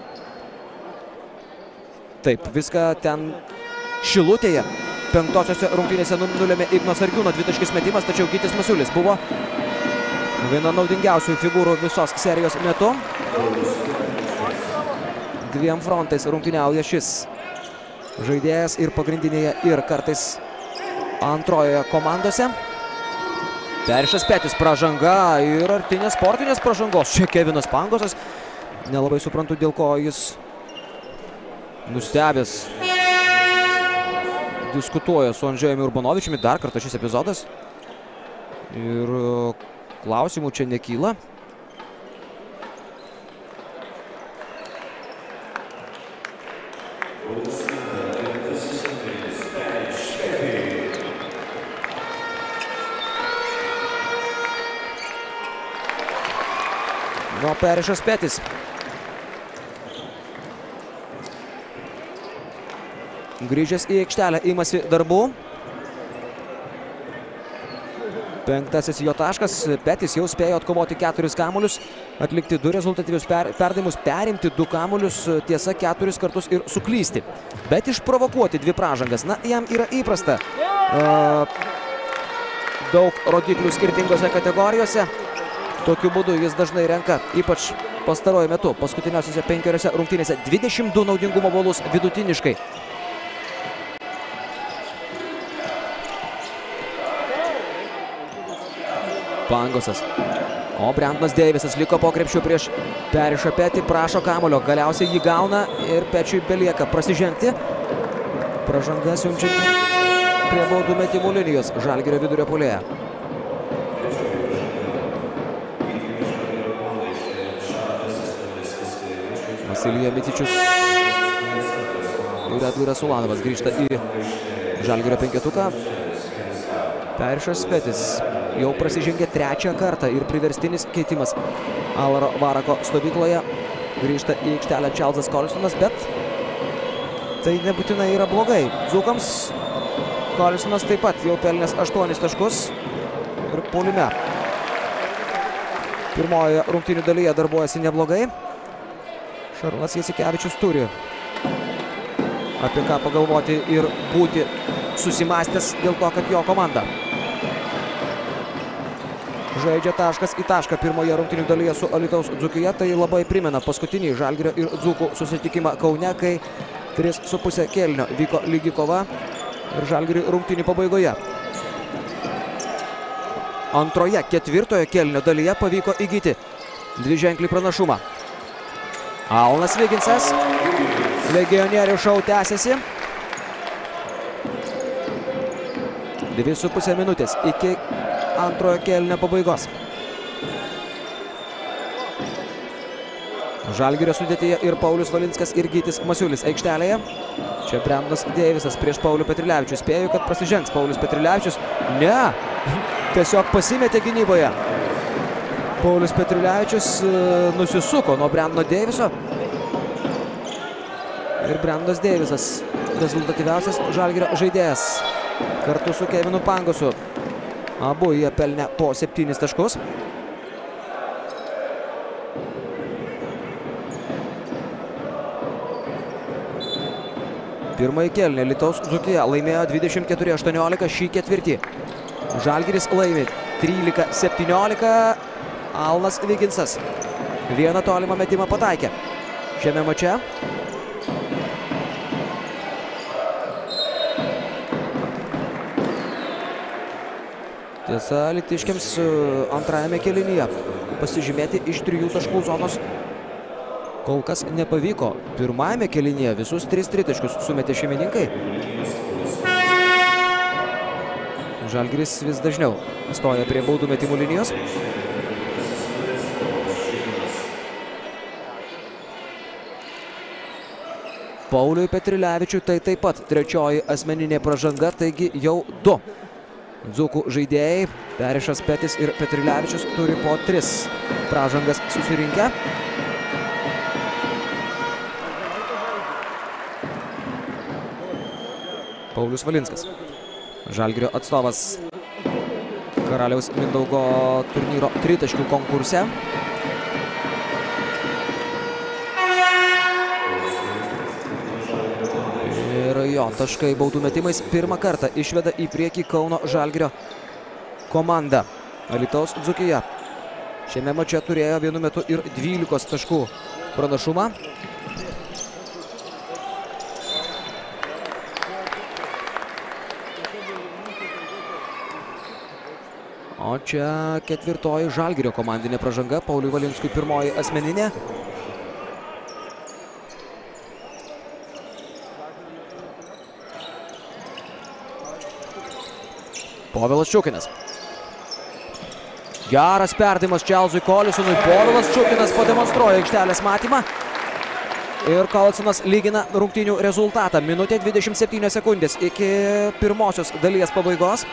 Taip, viską ten Šilutėje penktosiose rungtynėse nulėmė Igno Sargiūno dvitaškis metimas, tačiau Gytis Masiulis buvo viena naudingiausių figūrų visos serijos metu. Dviem frontais rungtyniauja šis žaidėjas ir pagrindinėje ir kartais antrojoje komandose. Perišas Petis pražanga ir artinės sportinės pražangos. Čia Kevinas Pangosas. Nelabai suprantu, dėl ko jis nustebęs diskutuoja su Andžejumi Urbanovičiumi. Dar kartą šis epizodas. Ir klausimų čia nekyla. Nu, Perišas Petis. Grįžęs į aikštelę imasi darbų. Penktasis jo taškas. Petis jau spėjo atkovoti keturis kamuolius, atlikti du rezultatyvius per, perdavimus, perimti du kamuolius, tiesa keturis kartus ir suklysti. Bet išprovokuoti dvi pražangas, na, jam yra įprasta. Uh, daug rodiklių skirtingose kategorijose. Tokiu būdu jis dažnai renka, ypač pastaruoju metu, paskutiniausiose penkeriose rungtynėse, dvidešimt du naudingumo balus vidutiniškai. Pangosas. O Brandonas Deivisas liko po krepšiu prieš Perišą Petį, prašo kamulio, galiausiai jį gauna ir Pečiui belieka prasižengti. Pražanga siunčiant prie baudų metimų linijos Žalgirio vidurio puolėje. Vasilija Micičius ir Edgaras Ulanovas grįžta į Žalgirio penketuką. Perišas Petis jau prasižengė trečią kartą ir priverstinis keitimas Alvaro Varako stovykloje. Grįžta į aikštelę Čarlzas Kolisonas, bet tai nebūtinai yra blogai. Dzūkams Kolisonas taip pat jau pelnęs aštuonis taškus ir puolime. Pirmojoje rungtynių dalyje darbuojasi neblogai. Šarūnas Jasikevičius turi apie ką pagalvoti ir būti susimastęs dėl to, kad jo komanda žaidžia taškas į tašką pirmoje rungtynių dalyje su Alytaus Dzūkija. Tai labai primena paskutinį Žalgirio ir Dzūkų susitikimą Kaune, kai tris su pusė kėlinio vyko lygi kova ir Žalgirio rungtynių pabaigoje. Antroje ketvirtojo kėlinio dalyje pavyko įgyti dviženklį pranašumą. Alnas Viginsas. Legionierių šou tęsiasi. Dvi su pusė minutės iki antrojo kėlinio pabaigos. Žalgirio sudėtyje ir Paulius Valinskas ir Gytis Masiulis aikštelėje. Čia Brandonas Deivisas prieš Paulių Petrilevičių. Spėju, kad prasižengs Paulius Petrilevičius. Ne! Tiesiog pasimetė gynyboje. Paulius Petrilevičius nusisuko nuo Brandono Deiviso. Ir Brandonas Deivisas rezultatyviausias Žalgirio žaidėjas. Kartu su Kevinu Pangosu. Abu jie pelnė po septynis taškus. Pirmąjį kėlinį Alytaus Dzūkija laimėjo dvidešimt keturi aštuoniolika šį ketvirtį. Žalgiris laimi trylika septyniolika. Alnas Viginsas vieną tolimą metimą pataikė šiame mače. Tiesa, alytiškiams antrajame kėlinyje pasižymėti iš trijų taškų zonos kol kas nepavyko. Pirmajame kėlinyje visus tris tritaškius sumetė šeimininkai. Žalgiris vis dažniau stoja prie baudų metimų linijos. Pauliui Petrilevičiui tai taip pat trečioji asmeninė pražanga, taigi jau du dzūkų žaidėjai, Perišas Petis ir Petrilevičius, turi po tris pražangas susirinkę. Paulius Valinskas, Žalgirio atstovas Karaliaus Mindaugo turnyro tritaškių konkurse. Ir jo taškai baudų metimais pirmą kartą išveda į priekį Kauno Žalgirio komandą. Alytaus Dzūkija šiame mače turėjo vienu metu ir dvylikos taškų pranašumą. O čia ketvirtoji Žalgirio komandinė pražanga, Pauliui Valinskui pirmoji asmeninė. Povilas Čiukinas. Geras perdavimas Čelzui Kolisonui. Povilas Čiukinas pademonstruoja aikštelės matymą. Ir Kolisonas lygina rungtynių rezultatą. Minutė dvidešimt septynios sekundės iki pirmosios dalies pabaigos.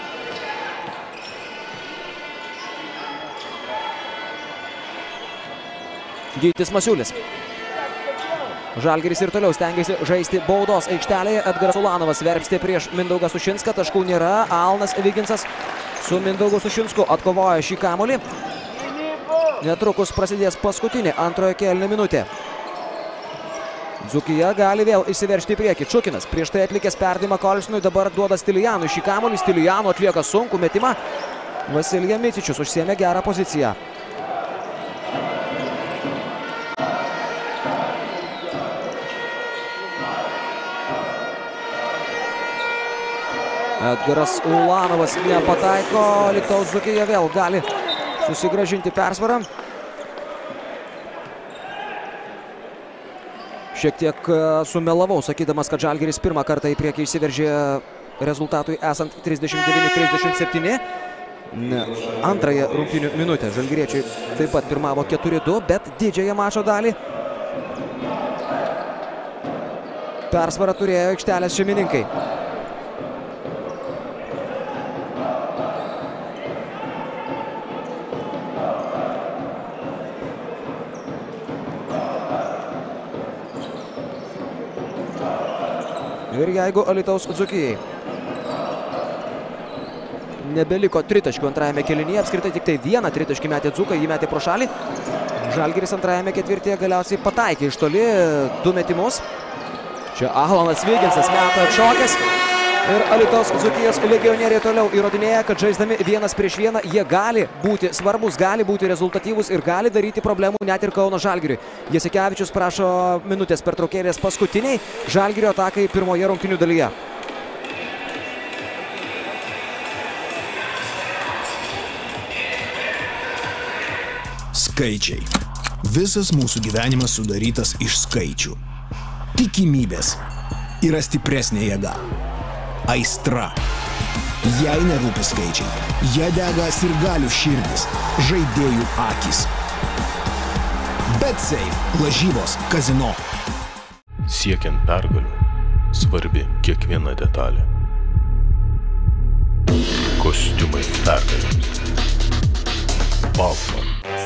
Gytis Masiulis. Žalgiris ir toliau stengiasi žaisti baudos aikštelėje. Edgaras Ulanovas verpstė prieš Mindaugą Sušinską. Taškų nėra. Alnas Viginsas su Mindaugu Sušinsku atkovoja šį kamuolį. Netrukus prasidės paskutinė antrojo kėlinio minutė. Dzūkija gali vėl įsiveržti į priekį. Čukinas prieš tai atlikęs perdavimą Kolisonui, dabar duoda Stilijanui šį kamuolį. Stilijano atlieka sunkų metimą. Vasilija Micičius užsiėmė gerą poziciją. Edgaras Ulanovas nepataiko. Alytaus Dzūkija vėl gali susigrąžinti persvarą. Šiek tiek sumelavau, sakydamas, kad Žalgiris pirmą kartą į priekį įsiveržė rezultatui esant trisdešimt devyni trisdešimt septyni. Antrąją rungtynių minutę žalgiriečiai taip pat pirmavo keturi du, bet didžiąją mačo dalį persvarą turėjo aikštelės šeimininkai. Ir jeigu Alytaus Dzūkijai nebeliko tritaškių antrajame kėlinyje, apskritai tik tai vieną tritaškį metė Dzūkai, jį metė pro šalį. Žalgiris antrajame ketvirtyje galiausiai pataikė iš toli du metimus. Čia Alanas Viginsas meta atšokęs. Ir Alytaus Dzūkijos legionieriai toliau įrodinėja, kad žaisdami vienas prieš vieną jie gali būti svarbus, gali būti rezultatyvus ir gali daryti problemų net ir Kauno Žalgiriui. Jasikevičius prašo minutės pertraukėlės paskutiniai Žalgirio atakai pirmoje rungtynių dalyje. Skaičiai. Visas mūsų gyvenimas sudarytas iš skaičių. Tikimybės yra stipresnė jėga. Aistra. Jai nerūpi skaičiai. Jie dega sirgalių širdis, žaidėjų akys. BetSafe lažybos kazino. Siekiant pergalių, svarbi kiekviena detalė. Kostiumai pergalėms. Baltman.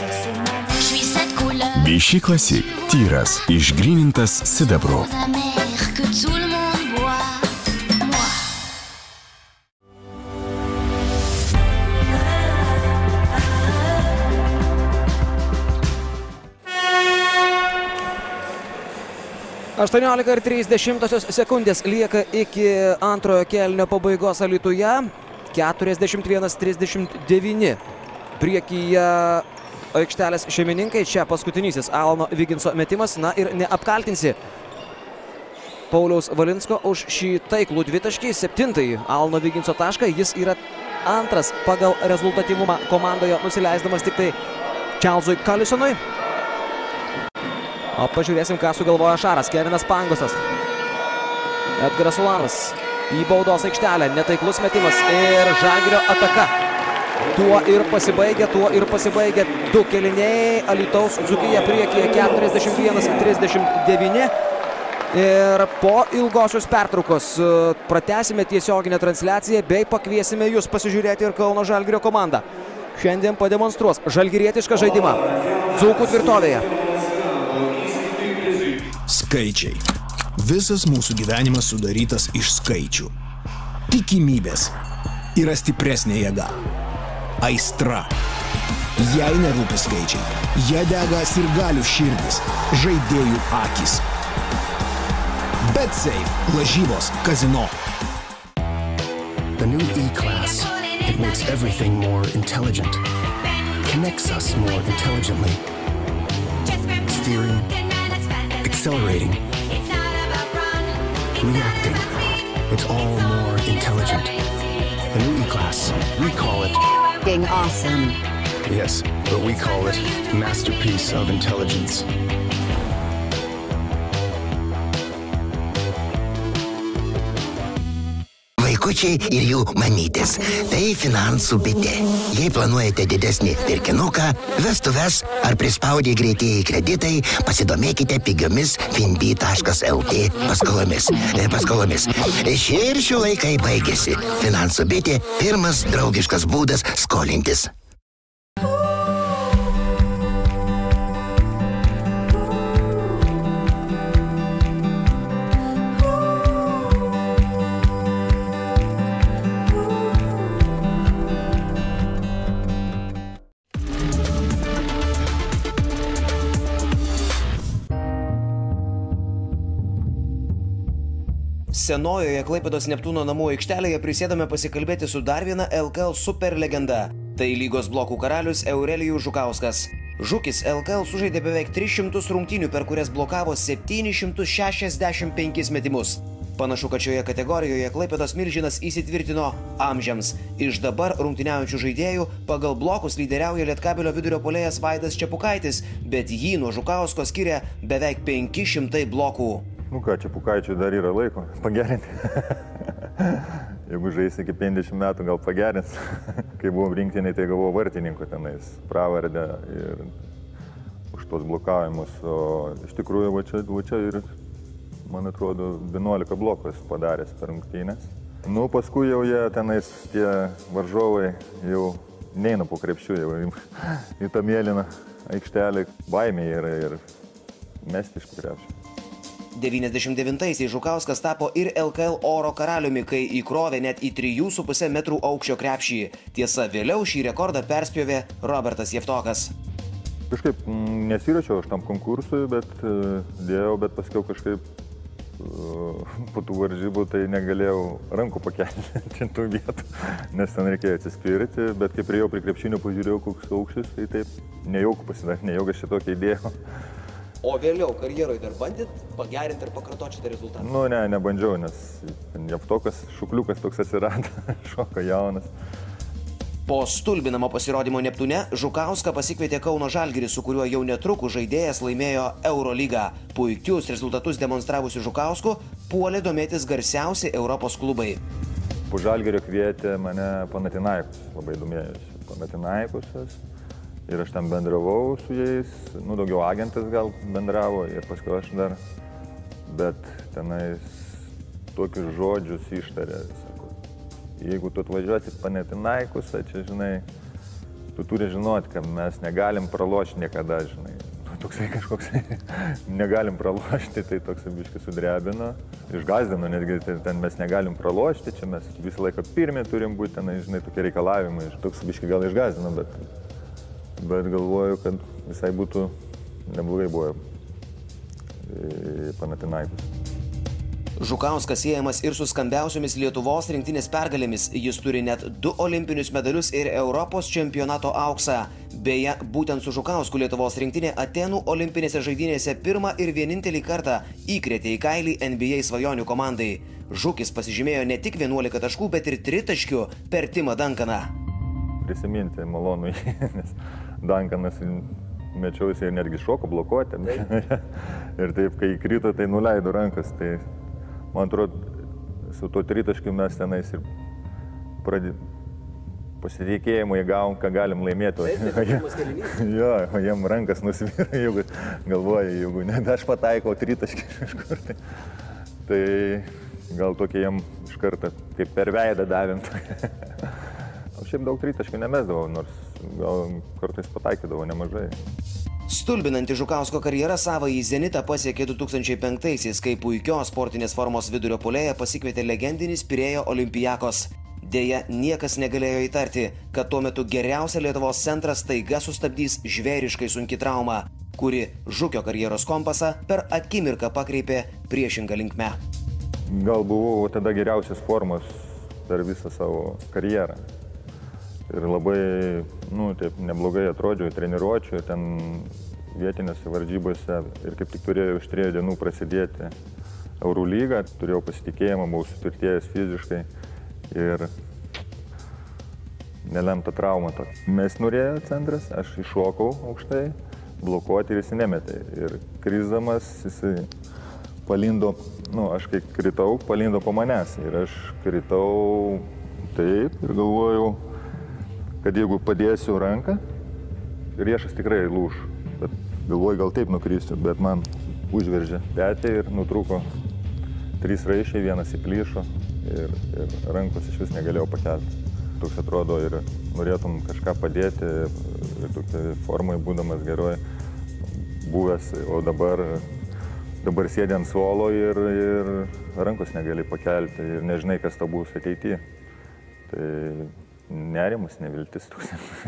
Vichy Classic. Tyras, išgrynintas sidabru. aštuoniolika ir trys dešimtosios sekundės lieka iki antrojo kėlinio pabaigos Alytuje. keturiasdešimt vienas trisdešimt devyni. Priekyje aikštelės šeimininkai. Čia paskutinysis Alano Viginso metimas. Na ir neapkaltinsi Pauliaus Valinsko už šį taiklų dvitaškį. Septintąjį Alano Viginso tašką. Jis yra antras pagal rezultatyvumą komandoje, nusileisdamas tik tai Čarlzui Kalisonui. O pažiūrėsim, ką sugalvoja Šaras. Kevinas Pangosas. Edgaras Ulanovas į baudos aikštelę. Netaiklus metimas ir Žalgirio ataka. Tuo ir pasibaigia, tuo ir pasibaigia du kėliniai. Alytaus Dzūkija priekyje keturiasdešimt vienas trisdešimt devyni. Ir po ilgosios pertraukos pratęsime tiesioginę transliaciją bei pakviesime jūs pasižiūrėti ir Kauno Žalgirio komandą. Šiandien pademonstruos žalgirietišką žaidimą Dzūkų tvirtovėje. Skaičiai. Visas mūsų gyvenimas sudarytas iš skaičių. Tikimybės yra stipresnė jėga. Aistra. Jei nerūpi skaičiai, jie dega sirgalių širdis, žaidėjų akis. BetSafe. Lažybos kazino. The new E-Class. It makes everything more intelligent. Connects us more intelligently. Steering. Accelerating, reacting, it's all more intelligent. The new E-Class, we call it being awesome. Yes, but we call it masterpiece of intelligence. Vaikučiai ir jų mamytės. Tai finansų bitė. Jei planuojate didesnį pirkinuką, vestuves ar prispaudę greitieji kreditai, pasidomėkite pigiomis finbi taškas lt paskolomis. paskolomis. Šie ir šių laikai baigėsi. Finansų bitė – pirmas draugiškas būdas skolintis. Senojoje Klaipėdos Neptūno namų aikštelėje prisėdame pasikalbėti su dar viena L K L super legenda. Tai lygos blokų karalius Eurelijus Žukauskas. Žukis L K L sužaidė beveik tris šimtus rungtynių, per kurias blokavo septynis šimtus šešiasdešimt penkis metimus. Panašu, kad šioje kategorijoje Klaipėdos milžinas įsitvirtino amžiams. Iš dabar rungtyniaujančių žaidėjų pagal blokus lyderiauja Lietkabelio vidurio puolėjas Vaidas Čepukaitis, bet jį nuo Žukausko skiria beveik penki šimtai blokų. Nu ką, Čepukaičiui dar yra laiko pagerinti. Jeigu žais iki penkiasdešimt metų, gal pagerins. Kai buvom rinktiniai, tai gavau vartininko tenais pravardę ir už tos blokavimus. O iš tikrųjų, va čia, va čia ir, man atrodo, vienuolika blokų esu padaręs per rungtynės. Nu, paskui jau jie tenais, tie varžovai jau neina po krepšių, jau į tą mėlyną aikštelę. Baimė yra ir mesti iš krepšio. devyniasdešimt devintaisiais Žukauskas tapo ir L K L oro karaliumi, kai įkrovė net į trijų su puse metrų aukščio krepšį. Tiesa, vėliau šį rekordą perspjovė Robertas Jeftokas. Kažkaip nesirašiau aš tam konkursui, bet dėjau, bet paskiau kažkaip po tų varžybų tai negalėjau rankų pakelti tų vietų, nes ten reikėjo atsispirti, bet kai priejau prie krepšinio, pažiūrėjau, koks aukštis, tai taip nejauku pasidarė, nejauku aš šitokią idėją. O vėliau karjeroje dar bandėt pagerinti ir pakartoti šitą rezultatą? Nu, ne, nebandžiau, nes Jeftokas šukliukas toks atsirado, šoko jaunas. Po stulbinamo pasirodymo Neptūne Žukauską pasikvietė Kauno Žalgiris, su kuriuo jau netrukus žaidėjas laimėjo Eurolygą. Puikius rezultatus demonstravusių Žukauskų puolė domėtis garsiausi Europos klubai. Po Žalgirio kvietė mane Panathinaikos, labai domėjusi Panathinaikosas. Ir aš ten bendravau su jais, nu daugiau agentas gal bendravo ir paskui aš dar, bet tenais tokius žodžius ištarė, sako, jeigu tu atvažiuosi Panathinaikosą, čia, žinai, tu turi žinoti, kad mes negalim pralošti niekada, žinai. Toksai kažkoksai, negalim pralošti, tai toksai biškai sudrebino, išgazdino, netgi ten mes negalim pralošti, čia mes visą laiką pirmi turim būti, ten, žinai, tokie reikalavimai, toks biškai gal išgazdino, bet... Bet galvoju, kad visai būtų neblogai buvo į Panathinaikos. Žukauskas siejamas ir su skambiausiomis Lietuvos rinktinės pergalėmis. Jis turi net du olimpinius medalius ir Europos čempionato auksą. Beje, būtent su Žukausku Lietuvos rinktinė Atėnų olimpinėse žaidynėse pirmą ir vienintelį kartą įkrėtė į kailį N B A svajonių komandai. Žukis pasižymėjo ne tik vienuolika taškų, bet ir tritaškių per Timą Dankaną. Prisiminti malonu, nes Dankanas mečiausi ir netgi šoko blokuoti. Ir taip, kai įkrito, tai nuleido rankas. Tai man atrodo, su tuo tritaškiu mes tenais ir pradė... pasitikėjimą įgavom, ką galim laimėti. Jo, o jiem rankas nusvyra, jeigu galvoja, jeigu ne, aš pataikau tritaškį kažkur. Tai, tai gal tokie jiem iš karto kaip per veidą davėm. O šiaip daug tritaškių nemesdavau, nors gal kartais pataikydavau nemažai. Stulbinanti Žukausko karjera savąjį zenitą pasiekė du tūkstančiai penktaisiais, kai puikios sportinės formos vidurio puolėją pasikvietė legendinis Pirėjo Olympiakos. Deja, niekas negalėjo įtarti, kad tuo metu geriausia Lietuvos centras staiga sustabdys žvėriškai sunki trauma, kuri Žukio karjeros kompasą per akimirką pakreipė priešingą linkme. Gal buvau tada geriausios formos per visą savo karjerą. Ir labai, nu, taip neblogai atrodžiau treniruočių, ten vietinėse varžybose ir kaip tik turėjau iš trijų dienų prasidėti Eurolygą, turėjau pasitikėjimą, buvau suturtėjęs fiziškai ir nelemta trauma tokia. Mes norėjo centras, aš iššokau aukštai, blokuoti ir jis nemetė. Ir krizdamas jisai palindo, nu, aš kai kritau, palindo po manęs ir aš kritau taip ir galvojau, kad jeigu padėsiu ranką, riešas tikrai lūš, bet galvoju, gal taip nukrysiu, bet man užveržė petį ir nutrūko trys raiščiai, vienas įplyšo ir, ir rankos iš vis negalėjau pakelti. Toks atrodo ir norėtum kažką padėti ir tokia formai būdamas geroj buvęs, o dabar, dabar sėdė ant suolo ir, ir rankos negali pakelti ir nežinai, kas tau bus ateityje. Tai nerimas, neviltis toks.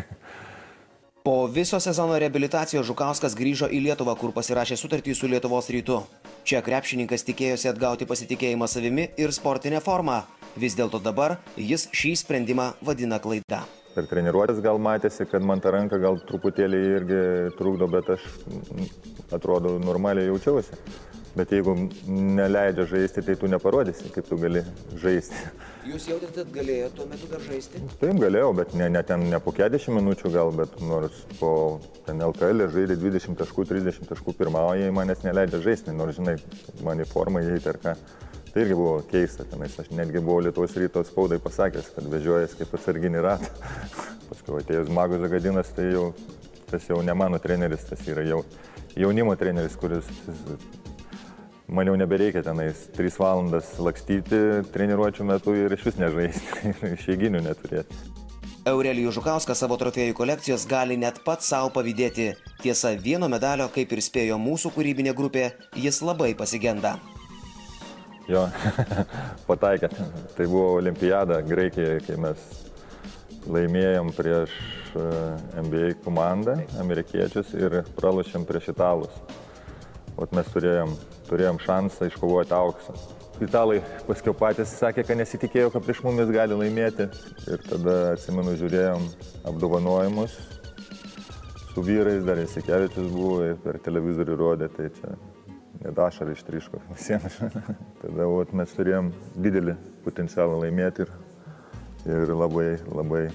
Po viso sezono reabilitacijos Žukauskas grįžo į Lietuvą, kur pasirašė sutartį su Lietuvos Rytu. Čia krepšininkas tikėjosi atgauti pasitikėjimą savimi ir sportinę formą. Vis dėlto dabar jis šį sprendimą vadina klaida. Per treniruotės gal matėsi, kad man ta ranka gal truputėlį irgi trukdo, bet aš atrodo normaliai jaučiausi. Bet jeigu neleidžia žaisti, tai tu neparodysi, kaip tu gali žaisti. Jūs jautėte, kad galėjo tuo metu dar žaisti? Taip, galėjau, bet ne, ne, ten, ne po keturiasdešimt minučių gal, bet nors po ten L K L žaidė dvidešimt taškų, trisdešimt taškų pirmauja, jie manęs neleidžia žaisti, nors žinai, man į formą įeiti ar ką. Tai irgi buvo keista, tenais aš netgi buvau Lietuvos Ryto spaudai pasakęs, kad vežiojas kaip atsarginį ratą. Paskui atėjus Magus Zagadinas, tai jau, tas jau ne mano treneris, tas yra jau jaunimo treneris, kuris man jau nebereikia tenais tris valandas lakstyti treniruočių metu ir iš vis nežaisti, išeiginių neturėti. Eurelijus Žukauskas savo trofėjų kolekcijos gali net pats savo pavydėti. Tiesa, vieno medalio, kaip ir spėjo mūsų kūrybinė grupė, jis labai pasigenda. Jo, pataikė. Tai buvo olimpiada Graikijoje, kai mes laimėjom prieš N B A komandą, amerikiečius, ir pralošėm prieš italus. Ot mes turėjom, turėjom šansą iškovoti auksą. Italai paskiau patys sakė, kad nesitikėjo, kad prieš mumis gali laimėti. Ir tada, atsimenu, žiūrėjom apdovanojimus su vyrais, dar Jasikevičius buvo ir per televizorių rodė, tai čia net ašarą ištryško visiems. Tada ot, mes turėjom didelį potencialą laimėti ir, ir labai, labai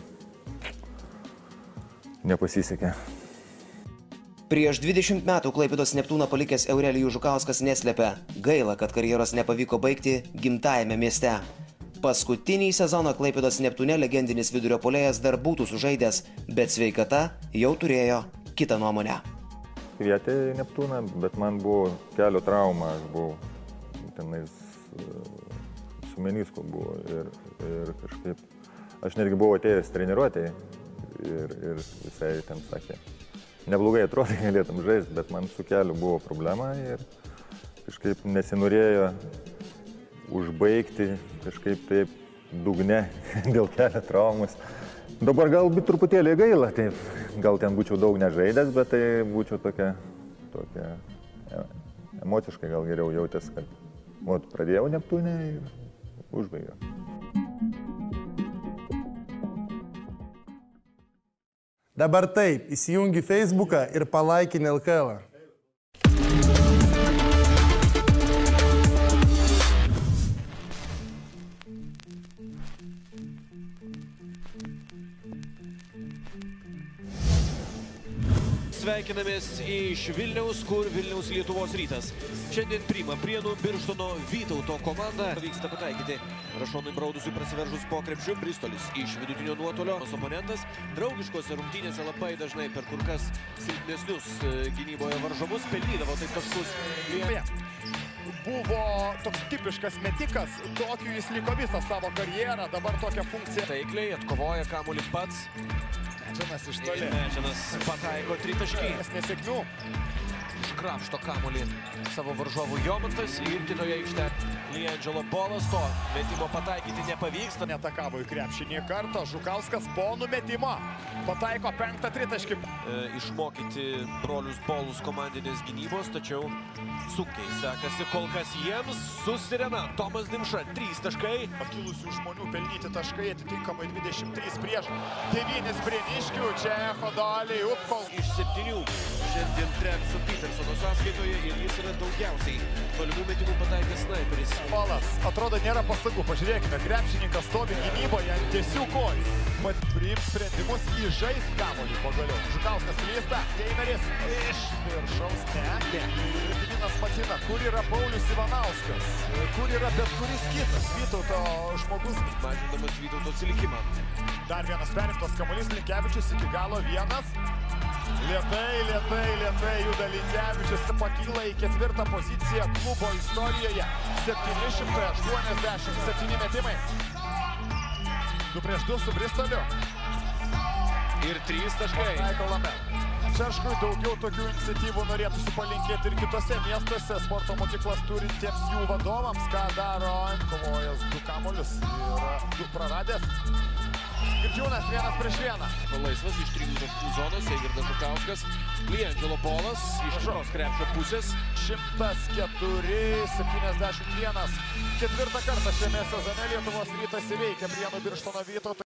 nepasisekė. Prieš dvidešimt metų Klaipėdos Neptūną palikęs Eurelijus Žukauskas neslėpia. Gaila, kad karjeros nepavyko baigti gimtajame mieste. Paskutinį sezoną Klaipėdos Neptūne legendinis vidurio puolėjas dar būtų sužaidęs, bet sveikata jau turėjo kitą nuomonę. Kvietė į Neptūną, bet man buvo kelio trauma, aš buvau tenais su menisku buvo ir, ir kažkaip, aš netgi buvau atėjęs treniruotėje ir, ir visai ten sakė, neblogai atrodo, galėtum žaisti, bet man su keliu buvo problema ir kažkaip nesinorėjo užbaigti kažkaip taip dugne dėl kelio traumas. Dabar galbūt truputėlį gaila, taip, gal ten būčiau daug nežaidęs, bet tai būčiau tokia, tokia emociškai gal geriau jautės, kad vat, pradėjau Neptūne ir užbaigiau. Dabar taip, įsijungi Facebooką ir palaikini L K L. Sveikinamės iš Vilniaus, kur Vilniaus Lietuvos Rytas. Šiandien priima Prienų Birštono Vytauto komanda. Vyksta pataikyti Rašonui Braudusui prasiveržus po krepšiu. Bristolis iš vidutinio nuotolio. Oponentas draugiškose rungtynėse labai dažnai per kur kas silpnesnius gynyboje varžovus pelnydavo taip taškus. Buvo toks tipiškas metikas, tokiu jis liko visą savo karjerą, dabar tokią funkciją. Taikliai atkovoja kamuolį pats. Medžianas iš toli. Medžianas pataiko tritaškį. Nesėkmių. Iškrapšto kamuolį savo varžovų Jomantas ir kitoje aikšte Liangelo Bolas. To metimo pataikyti nepavyksta. Netakavo į krepšinį kartą. Žukauskas po numetimo pataiko penktą tritaškį. E, išmokyti brolius Bolus komandinės gynybos, tačiau sunkiai sekasi kol kas jiems. Susirena Tomas Dimša, trys taškai. Atkilusių žmonių pelnyti taškai atitinkamai dvidešimt trys prieš devynis Prieniškių. Čia echo daliai Upkol. Iš septynių šiandien Treviso Petersono sąskaitoje ir jis yra daugiausiai tolimų metimų pataikęs snaiperis. Bolas atrodo nėra pasagų. Pažiūrėkime, krepšininkas stovi gynyboje ant tiesių kojų. Mat priims sprendimus į žais kamuolį pagaliau. Žukauskas klysta, Geimeris iš viršaus, ne. Gediminas Macina, kur yra Paulius Ivanauskas, kur yra bet kuris kitas Vytauto žmogus. Mažindamas Vytauto atsilikimą. Dar vienas perimtas kamuolys, Linkevičius iki galo vienas. Lėtai, lėtai, lėtai juda Linkevičius, pakyla į ketvirtą poziciją klubo istorijoje. septyni šimtai aštuoniasdešimt septyni metimai. du prieš du su Bristoliu. Ir trys taškai. Taiko Lamel. Čerškui daugiau tokių iniciatyvų norėtųsi palinkėti ir kitose miestuose, sporto mokyklas turintiems jų vadovams, ką daro kovojęs du kamuolius ir du praradęs. Girdžiūnas vienas prieš vieną. Laisvas iš trijų taškų zonos, Eigirdas Žukauskas. Liangelo Bolas iš šios krepšio pusės. šimtas keturi septyniasdešimt vienas. Ketvirtą kartą šiame sezone Lietuvos Rytas įveikia Prienų Birštono Vytautą.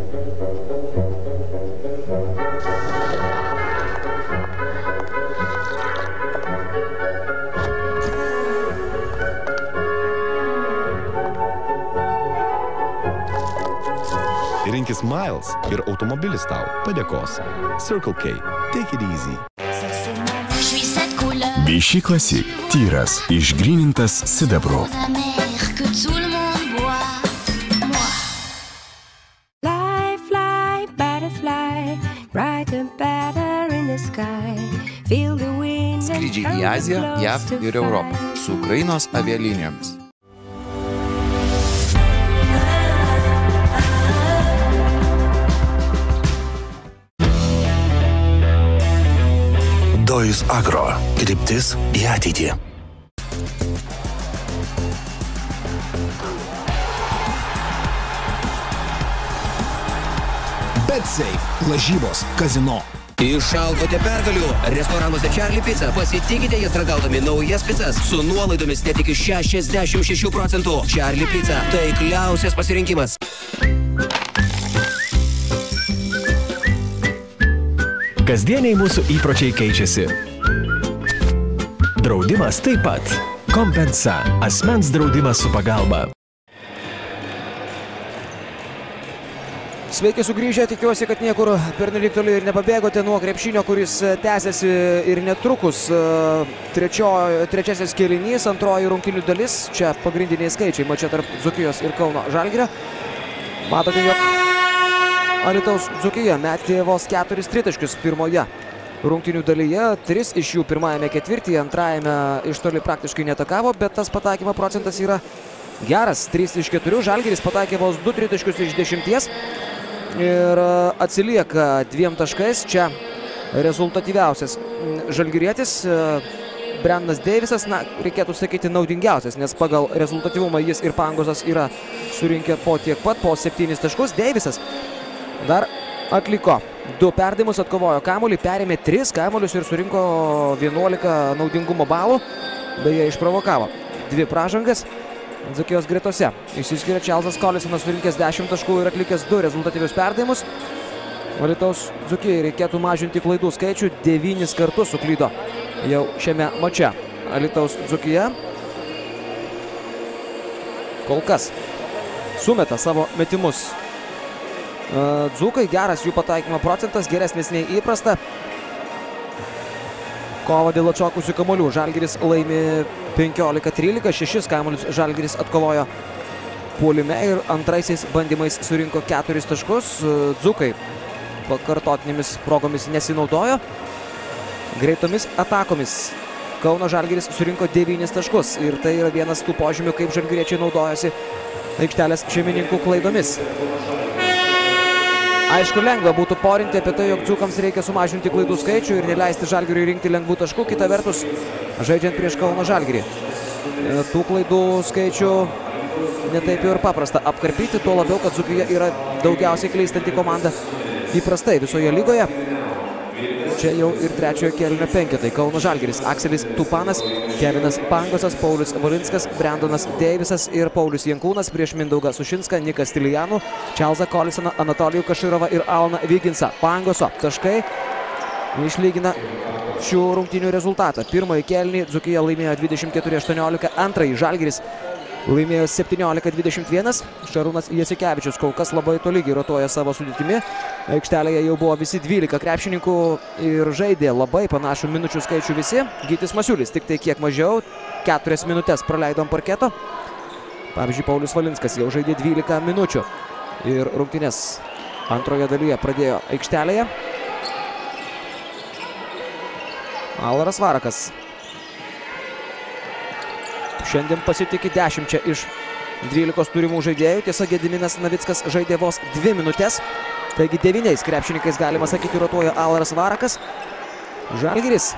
Rinkis Miles ir automobilis tau padėkos. Circle K. Take it easy. Vichy Classic. Tyras, išgrynintas sidabru. Skrydžiai į Aziją, J A V ir Europą su Ukrainos avialinijomis. Dojus Agro. Kryptis į ateitį. BetSafe. Lažybos. Kazino. Išalkote pergalių. Restoranuose Charlie Pizza. Pasitikite jas ragaudami naujas pizzas su nuolaidomis net iki šešiasdešimt šešių procentų. Charlie Pizza. Taikliausias pasirinkimas. Kasdieniai mūsų įpročiai keičiasi. Draudimas taip pat. Kompensa. Asmens draudimas su pagalba. Sveiki sugrįžę, tikiuosi, kad niekur pernelyg toli ir nepabėgote nuo krepšinio, kuris tęsiasi ir netrukus. Trečio, trečiasis kėlinys, antroji rungtynių dalis. Čia pagrindiniai skaičiai mače tarp Dzūkijos ir Kauno Žalgirio. Matote, jog Alytaus Dzūkija metė vos keturis tritaškius pirmoje rungtynių dalyje. Tris iš jų pirmajame ketvirtyje, antrajame iš toli praktiškai netakavo, bet tas pataikymo procentas yra geras. Trys iš keturių. Žalgiris pataikė vos du tritaškius iš dešimties. Ir atsilieka dviem taškais. Čia rezultatyviausias žalgirietis Brendanas Deivisas, na, reikėtų sakyti naudingiausias, nes pagal rezultatyvumą jis ir Pangosas yra surinkę po tiek pat, po septynis taškus. Deivisas dar atliko du perdavimus, atkovojo kamuolį, perėmė tris kamuolius ir surinko vienuolika naudingumo balų. beje išprovokavo dvi pražangas Dzūkijos gretose. Išsiskiria Čarlzas Kolisonas, surinkęs dešimt taškų ir atlikęs du rezultatyvius perdavimus. Alytaus Dzūkijai reikėtų mažinti klaidų skaičių, devynis kartus suklydo jau šiame mače. Alytaus Dzūkija kol kas sumeta savo metimus. Dzūkai, geras jų pataikymo procentas, geresnis nei įprasta. Kova dėl atšokusių kamuolių. Žalgiris laimi penkiolika trylika, šešis kamuolius Žalgiris atkovojo puolime ir antraisiais bandymais surinko keturis taškus. Dzūkai pakartotinėmis progomis nesinaudojo. Greitomis atakomis Kauno Žalgiris surinko devynis taškus ir tai yra vienas tų požymių, kaip žalgiriečiai naudojosi aikštelės šeimininkų klaidomis. Aišku, lengva būtų porinti apie tai, jog Dzūkams reikia sumažinti klaidų skaičių ir neleisti Žalgiriui rinkti lengvų taškų. Kita vertus, žaidžiant prieš Kauno Žalgirį, tų klaidų skaičių netaip jau ir paprasta apkarpyti, tuo labiau, kad Dzūkija yra daugiausiai klystanti komanda įprastai visoje lygoje. Čia jau ir trečiojo kėlinio penketai. Kauno Žalgiris, Akselis Tupanas, Kevinas Pangosas, Paulius Valinskas, Brendonas Deivisas ir Paulius Jankūnas prieš Mindaugą Sušinską, Niką Stilijanų, Čarlzą Kolisoną, Anatolijų Kaširovą ir Alaną Viginsą. Pangoso taškai išlygina šių rungtynių rezultatą. Pirmąjį kėlinį Dzūkija laimėjo dvidešimt keturi aštuoniolika, antrąjį Žalgiris laimėjo septyniolika dvidešimt vienas. Šarūnas Jasikevičius kol kas labai tolygiai rotuoja savo sudėtimi. Aikštelėje jau buvo visi dvylika krepšininkų ir žaidė labai panašų minučių skaičių visi. Gytis Masiulis tik tai kiek mažiau, keturias minutės praleido ant parketo. Pavyzdžiui, Paulius Valinskas jau žaidė dvylika minučių ir rungtynės antroje dalyje pradėjo aikštelėje. Alaras Varakas šiandien pasitikė dešimčia iš dvylikos turimų žaidėjų. Tiesa, Gediminas Navickas žaidė vos dvi minutės. Taigi devyniais krepšininkais, galima sakyti, rotuoja Alaras Varakas. Žalgiris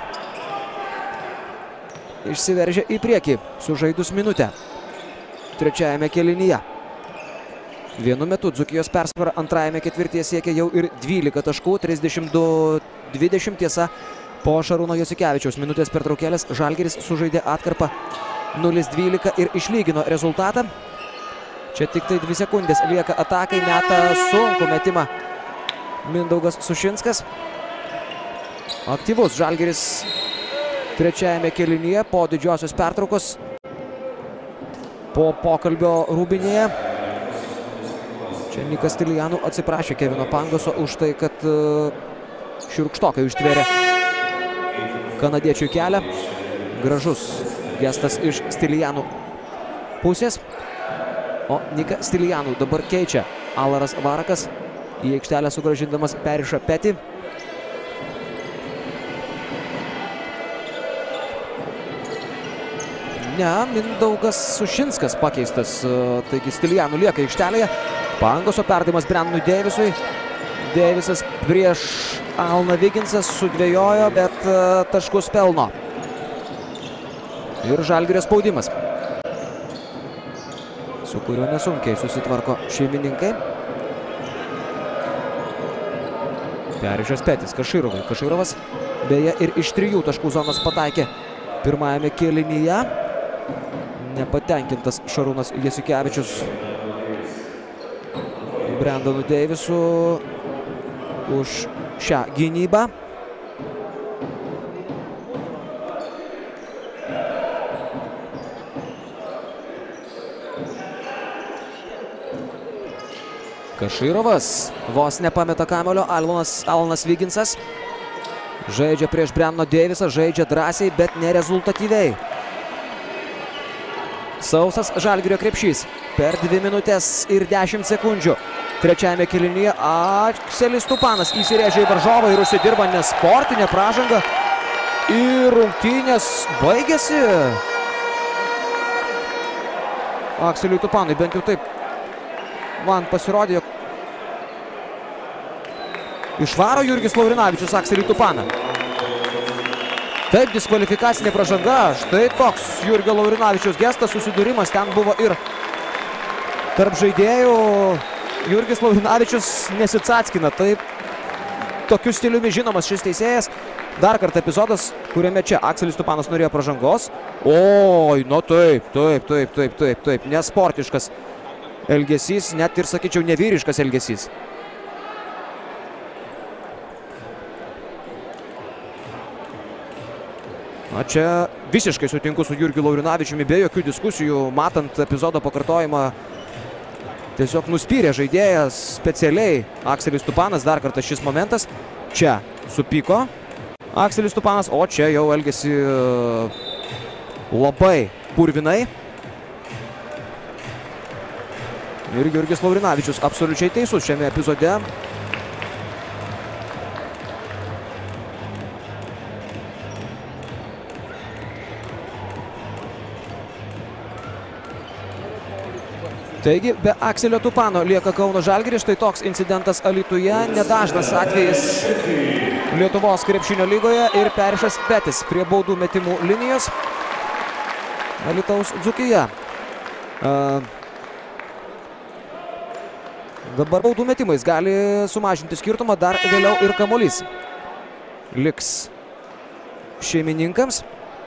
išsiveržė į priekį, sužaidus minutę trečiajame kėlinyje. Vienu metu Dzūkijos persvara antrajame ketvirtyje siekia jau ir dvylika taškų, trisdešimt du dvidešimt. Tiesa, po Šarūno Jasikevičiaus minutės pertraukėlės Žalgiris sužaidė atkarpą nulis dvylika ir išlygino rezultatą. Čia tik tai dvi sekundės lieka atakai, meta sunkų metimą Mindaugas Sušinskas. Aktyvus Žalgiris trečiajame kėlinyje po didžiosios pertraukos, po pokalbio rūbinėje. Čia Nikas Stilijanų atsiprašė Kevino Pangoso už tai, kad šiurkštokai užtvėrė kanadiečių kelią. Gražus gestas iš Stilijanų pusės. O Niką Stilijanų dabar keičia Alaras Varakas. Į aikštelę sugrąžindamas Perišą Petį. Ne, Mindaugas Sušinskas pakeistas. Taigi Stilijanų lieka aikštelėje. Pangoso perdavimas Brendonui Deivisui. Deivisas prieš Alaną Viginsą sudvejojo, bet taškus pelno. Ir Žalgirio spaudimas, su kuriuo nesunkiai susitvarko šeimininkai. Perišas Petis Kaširovai. Kaširovas beje ir iš trijų taškų zonos pataikė pirmajame kėlinyje. Nepatenkintas Šarūnas Jasikevičius Brendonu Deivisu už šią gynybą. Kaširovas vos nepameta kamuolio. Alanas, Alanas Viginsas žaidžia prieš Brendoną Deivisą, žaidžia drąsiai, bet nerezultatyviai. Sausas Žalgirio krepšys per dvi minutės ir dešimt sekundžių. Trečiajame kėlinyje Akselis Tupanas įsirėžia į varžovą ir užsidirba nesportinę pražangą. Ir rungtynės baigėsi. Akseliui Tupanui bent jau taip man pasirodė, jog išvaro Jurgis Laurinavičius Akselį Tupaną. Taip, diskvalifikacinė pražanga. Štai toks Jurgio Laurinavičiaus gestas, susidūrimas ten buvo ir tarp žaidėjų. Jurgis Laurinavičius nesicackina. Taip, tokiu stiliumi žinomas šis teisėjas. Dar kartą epizodas kuriame čia Akselis Tupanas norėjo pražangos. Oi, nu taip, taip, taip, taip, taip, taip, nesportiškas elgesys, net ir, sakyčiau, nevyriškas elgesys. Na, čia visiškai sutinku su Jurgiu Laurinavičiumi, be jokių diskusijų, matant epizodo pakartojimą, tiesiog nuspyrė žaidėjas specialiai Akselis Tupanas, dar kartą šis momentas, čia supyko Akselis Tupanas, o čia jau elgėsi labai purvinai. Ir Jurgis Laurinavičius absoliučiai teisus šiame epizode. Taigi, be Akselio Tupano lieka Kauno Žalgiris, štai toks incidentas Alytuje, nedažnas atvejis Lietuvos krepšinio lygoje ir Perišas Betis prie baudų metimų linijos. Alytaus Dzūkija. Uh, dabar baudų metimais gali sumažinti skirtumą, dar vėliau ir kamuolys liks šeimininkams.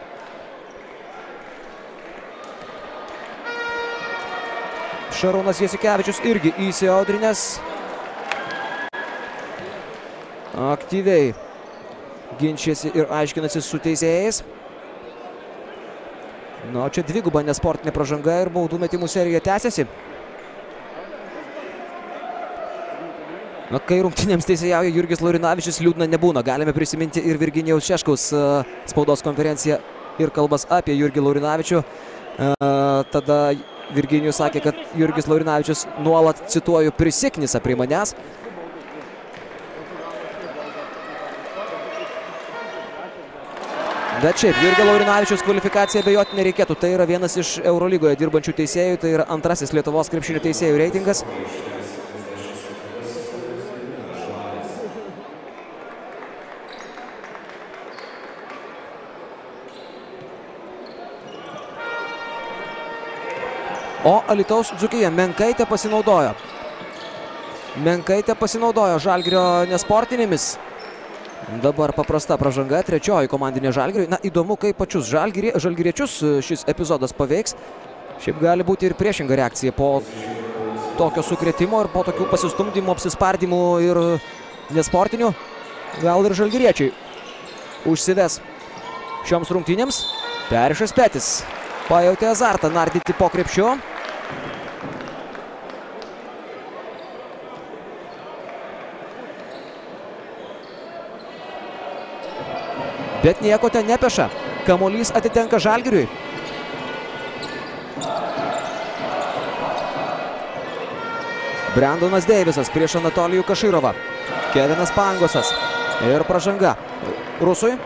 Šarūnas Jasikevičius irgi įsiaudrinęs. Aktyviai ginčiasi ir aiškinasi su teisėjais. Na, čia dviguba nesportinė pražanga ir baudų metimų serija tęsiasi. Na, kai rungtynėms teisėjauja Jurgis Laurinavičius, liūdna nebūna. Galime prisiminti ir Virginijaus Šeškaus spaudos konferenciją ir kalbas apie Jurgį Laurinavičių. Tada Virginijus sakė, kad Jurgis Laurinavičius nuolat, cituoju, prisiknisa prie manęs. Bet šiaip, Jurgio Laurinavičius kvalifikaciją abejoti nereikėtų. Tai yra vienas iš Eurolygoje dirbančių teisėjų, tai yra antrasis Lietuvos krepšinio teisėjų reitingas. O Alytaus Dzūkija Menkaitė pasinaudojo. Menkaitė pasinaudojo Žalgirio nesportinėmis. Dabar paprasta pražanga, trečioji komandinė Žalgiriui. Na, įdomu, kaip pačius žalgiri, žalgiriečius šis epizodas paveiks. Šiaip gali būti ir priešinga reakcija po tokio sukrėtimo ir po tokių pasistumdymų, apsispardymų ir nesportinių. Gal ir žalgiriečiai užsives šioms rungtynėms. Perišas Betis pajautė azartą nardyti po krepšiu. Bet nieko ten nepeša. Kamuolys atitenka Žalgiriui. Brendonas Deivisas prieš Anatolijų Kašyrovą. Kevinas Pangosas. Ir pražanga Rusui.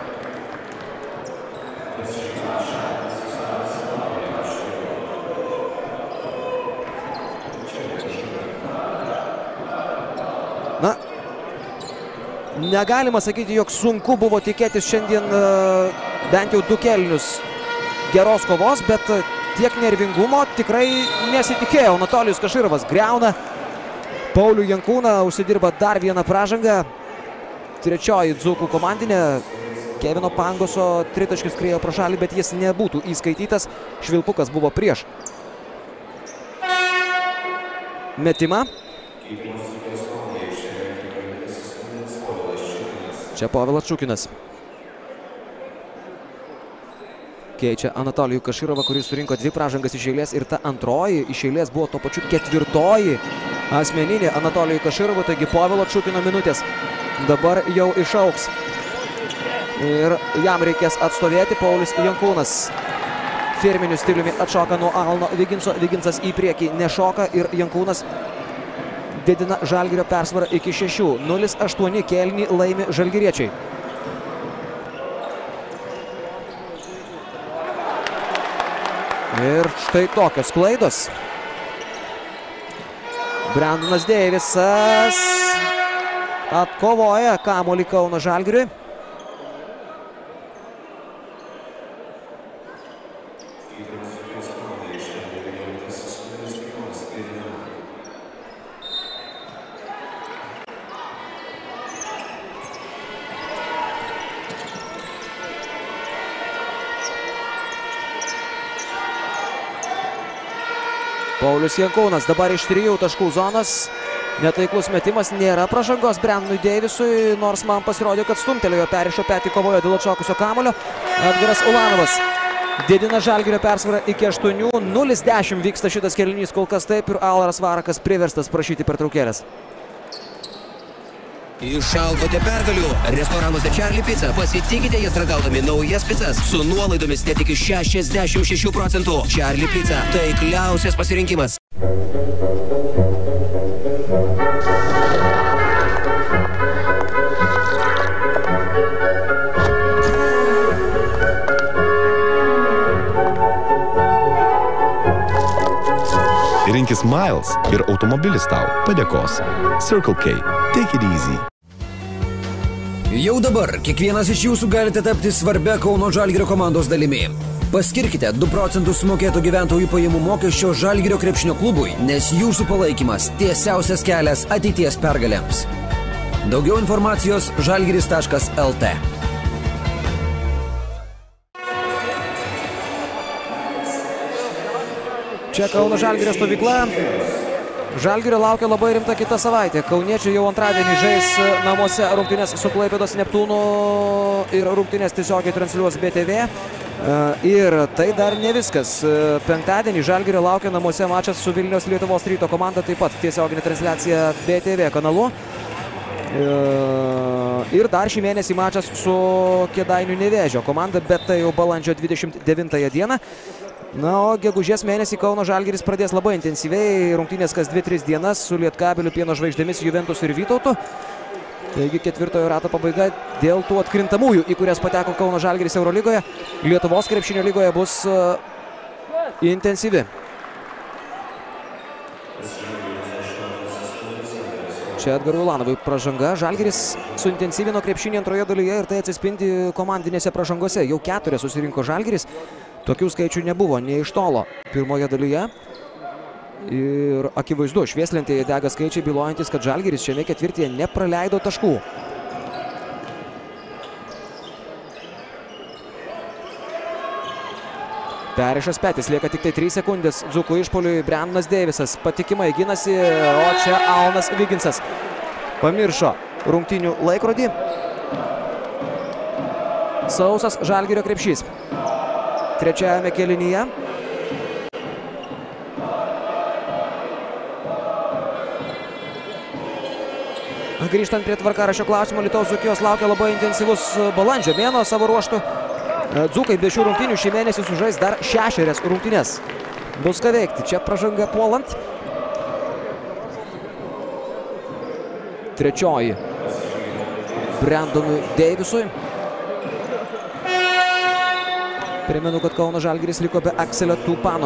Na, negalima sakyti, jog sunku buvo tikėtis šiandien bent jau du kėlinius geros kovos, bet tiek nervingumo tikrai nesitikėjau. Anatolijus Kašyrovas griauna Paulių Jankūną, užsidirba dar vieną pražangą. Trečioji Dzūkų komandinė. Kevino Pangoso tritaškis skriejo pro šalį, bet jis nebūtų įskaitytas. Švilpukas buvo prieš metimą. Čia Povilas Čukinas keičia Anatolijų Kašyrovą, kuris surinko dvi pražangas iš eilės ir ta antroji iš eilės buvo to pačiu ketvirtoji asmeninė Anatolijų Kašyrovų, taigi Povilo Čukino minutės dabar jau išauks ir jam reikės atstovėti. Paulius Jankūnas firminiu stiliumi atšoka nuo Alno Viginso, Viginsas į priekį nešoka ir Jankūnas didina Žalgirio persvarą iki šešių. nulis aštuoni kėlinį laimi žalgiriečiai. Ir štai tokios klaidos. Brendonas Deivisas atkovoja kamuolį Kauno Žalgiriui. Paulius Jankūnas dabar iš trijų taškų zonos. Netaiklus metimas, nėra pražangos Brendonui Deivisui, nors man pasirodė, kad stumtelėjo, perišo petį kovojo dėl atšokusio kamuolio. Edgaras Ulanovas didina Žalgirio persvarą iki aštuonių. nulis dešimt vyksta šitas kėlinys kol kas taip ir Alaras Varakas priverstas prašyti pertraukėlės. Išalgote pergalių. Restoranuose Charlie Pizza. Pasitikite jas ragaudami naujas pizzas su nuolaidomis net iki šešiasdešimt šešių procentų. Charlie Pizza – taikliausias pasirinkimas. Rinkis Miles ir automobilis tau padėkos. Circle K. Take it easy. Jau dabar kiekvienas iš jūsų galite tapti svarbia Kauno Žalgirio komandos dalimi. Paskirkite du procentus sumokėtų gyventojų pajamų mokesčio Žalgirio krepšinio klubui, nes jūsų palaikymas tiesiausias kelias ateities pergalėms. Daugiau informacijos žalgiris taškas el te. Čia Kauno Žalgirio stovykla. Žalgirio laukia labai rimta kita savaitė. Kauniečiai jau antradienį žais namuose rungtynės su Klaipėdos Neptūnu ir rungtynės tiesiogiai transliuos B T V. Ir tai dar ne viskas. Penktadienį Žalgirio laukia namuose mačas su Vilniaus Lietuvos Ryto komanda, taip pat tiesioginė transliacija B T V kanalu. Ir dar šį mėnesį mačas su Kėdainių Nevėžio komanda, bet tai jau balandžio dvidešimt devintąją dieną. Na, o gegužės mėnesį Kauno Žalgiris pradės labai intensyviai rungtynės kas dvi tris dienas su Lietkabeliu, Pieno žvaigždėmis, Juventus ir Vytautu. Taigi ketvirtojo rato pabaiga dėl tų atkrintamųjų, į kurias pateko Kauno Žalgiris Eurolygoje. Lietuvos krepšinio lygoje bus uh, intensyvi. Čia Edgarui Ulanovui pražanga. Žalgiris suintensyvino krepšinį antroje dalyje ir tai atsispindi komandinėse pražangose. Jau keturias susirinko Žalgiris. Tokių skaičių nebuvo, ne iš tolo pirmoje dalyje. Ir akivaizdu, švieslentėje dega skaičiai bylojantis, kad Žalgiris šiame ketvirtyje nepraleido taškų. Perišas Petis, lieka tik tai trys sekundės. Dzūkų išpoliui Brendonas Deivisas patikimai ginasi, o čia Alnas Viginsas pamiršo rungtynių laikrodį. Sausas Žalgirio krepšys. Trečiajame kėlinyje. Grįžtant prie tvarkaraščio klausimo, Alytaus Dzūkijos laukia labai intensyvus balandžio mėnuo savo ruoštų. Dzūkai be šių rungtynių šį mėnesį sužais dar šešerias rungtynes. Bus ką veikti. Čia pražanga puolant. Trečioji Brendonui Deivisui. Primenu, kad Kauno Žalgiris liko be Akselio Tupano,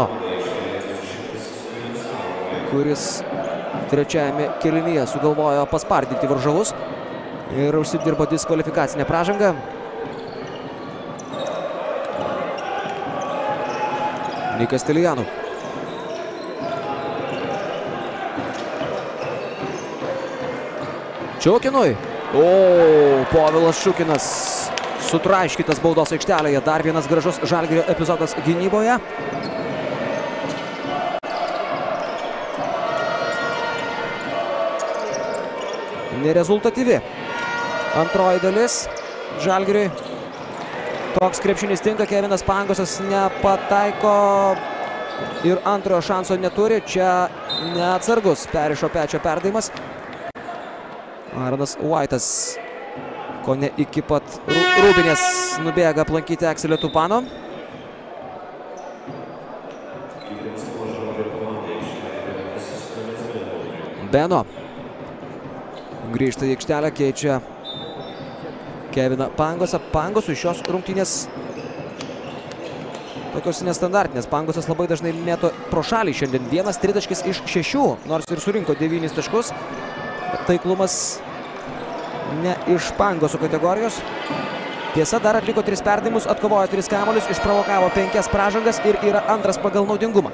kuris trečiajame kėlinyje sugalvojo paspardinti varžovus ir užsidirbo diskvalifikacinę pražangą. Nikas Tilijanų. Čiukinui. O, Povilas Šukinas sutraiškytas baudos aikštelėje. Dar vienas gražus Žalgirio epizodas gynyboje. Nerezultatyvi antroji dalis Žalgiriui. Toks krepšinis tinka, Kevinas Pangosas nepataiko ir antrojo šanso neturi. Čia neatsargus perišo pečio perdavimas. Aaronas White'as kone iki pat Rūbinės nubėga aplankyti Akselio Tupano. Beno grįžta į aikštelę, keičia Keviną Pangosą. Pangosui šios rungtynės tokios nestandartinės. Pangosas labai dažnai mėto pro šalį šiandien. Vienas tritaškis iš šešių, nors ir surinko devynis taškus. Taiklumas ne iš Pangosų kategorijos. Tiesa, dar atliko tris perdavimus, atkovojo tris kamuolius, išprovokavo penkias pražangas ir yra antras pagal naudingumą.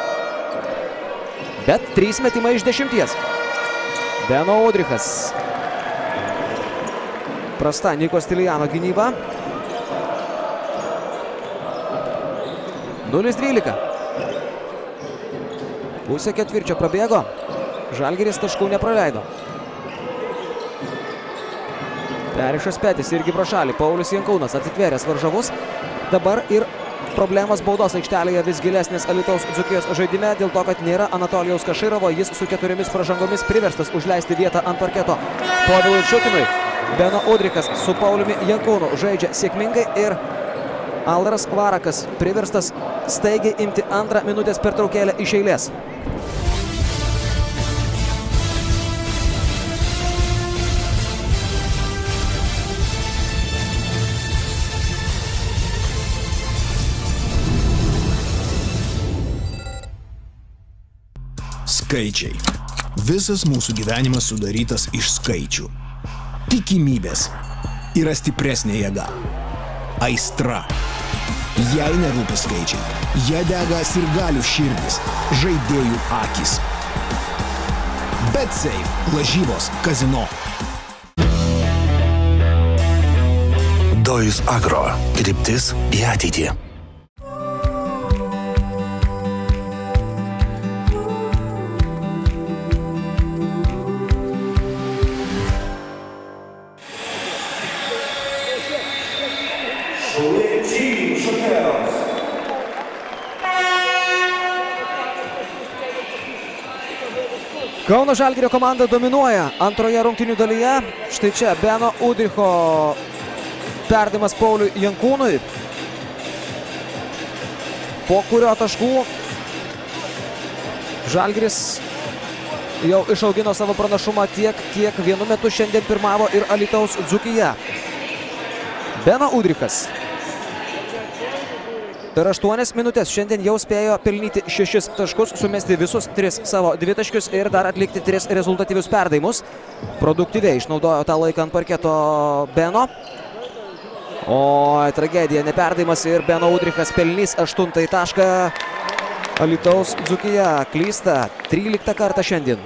Bet trys metimai iš dešimties. Beno Udrichas. Prasta Nikos Tilijano gynyba. nulis dvylika. Pusė ketvirčio prabėgo. Žalgiris taškų nepraleido. Perišas Petis irgi pro šalį. Paulius Jankūnas atsitvėręs varžovus. Dabar ir problemas baudos aikštelėje vis gilesnis Alytaus Dzūkijos žaidime, dėl to, kad nėra Anatolijaus Kašyrovo. Jis su keturiomis pražangomis priverstas užleisti vietą ant parketo Povilui Šukinui. Beno Udrikas su Pauliumi Jankūnu žaidžia sėkmingai ir Aldaras Varakas priverstas staigiai imti antrą minutės pertraukėlę iš eilės. Skaičiai. Visas mūsų gyvenimas sudarytas iš skaičių. Tikimybės yra stipresnė jėga. Aistra. Jei nerūpi skaičiai, jie dega sirgalių širdis, žaidėjų akys. BetSafe. Lažybos kazino. Dojus Agro. Kryptis į ateitį. Kauno Žalgirio komanda dominuoja antroje rungtynių dalyje. Štai čia Beno Udricho perdavimas Pauliui Jankūnui. Po kurio taškų Žalgiris jau išaugino savo pranašumą tiek, kiek vienu metu šiandien pirmavo ir Alytaus Dzūkija. Beno Udrichas per aštuonias minutės šiandien jau spėjo pelnyti šešis taškus, sumesti visus tris savo dvitaškius ir dar atlikti tris rezultatyvius perdavimus. Produktyviai išnaudojo tą laiką ant parketo Beno. O tragedija, neperdavimas ir Beno Udrichas pelnys aštuntąjį tašką. Alytaus Dzūkija klysta tryliktą kartą šiandien.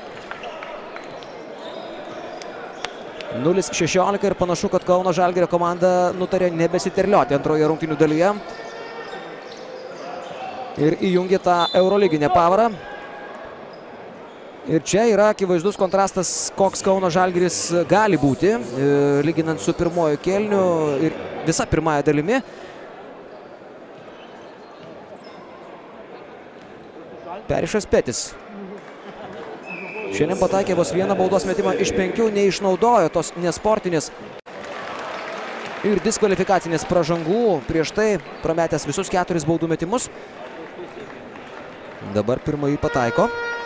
nulis šešiolika ir panašu, kad Kauno Žalgirio komanda nutarė nebesiterlioti antroje rungtynių dalyje. Ir įjungė tą eurolyginę pavarą. Ir čia yra akivaizdus kontrastas, koks Kauno Žalgiris gali būti, lyginant su pirmoju kėliniu ir visa pirmąja dalimi. Perišas Petis. Šiandien pataikė vos vieną baudos metimą iš penkių, neišnaudojo tos nesportinės ir diskvalifikacinės pražangų. Prieš tai prametęs visus keturis baudų metimus. Dabar pirmąjį pataiko.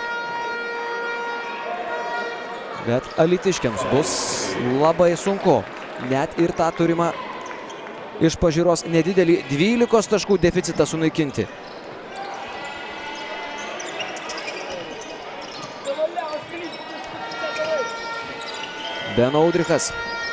Bet alytiškiams bus labai sunku. Net ir tą turimą iš pažiūros nedidelį dvylikos taškų deficitą sunaikinti. Beno Udrichas.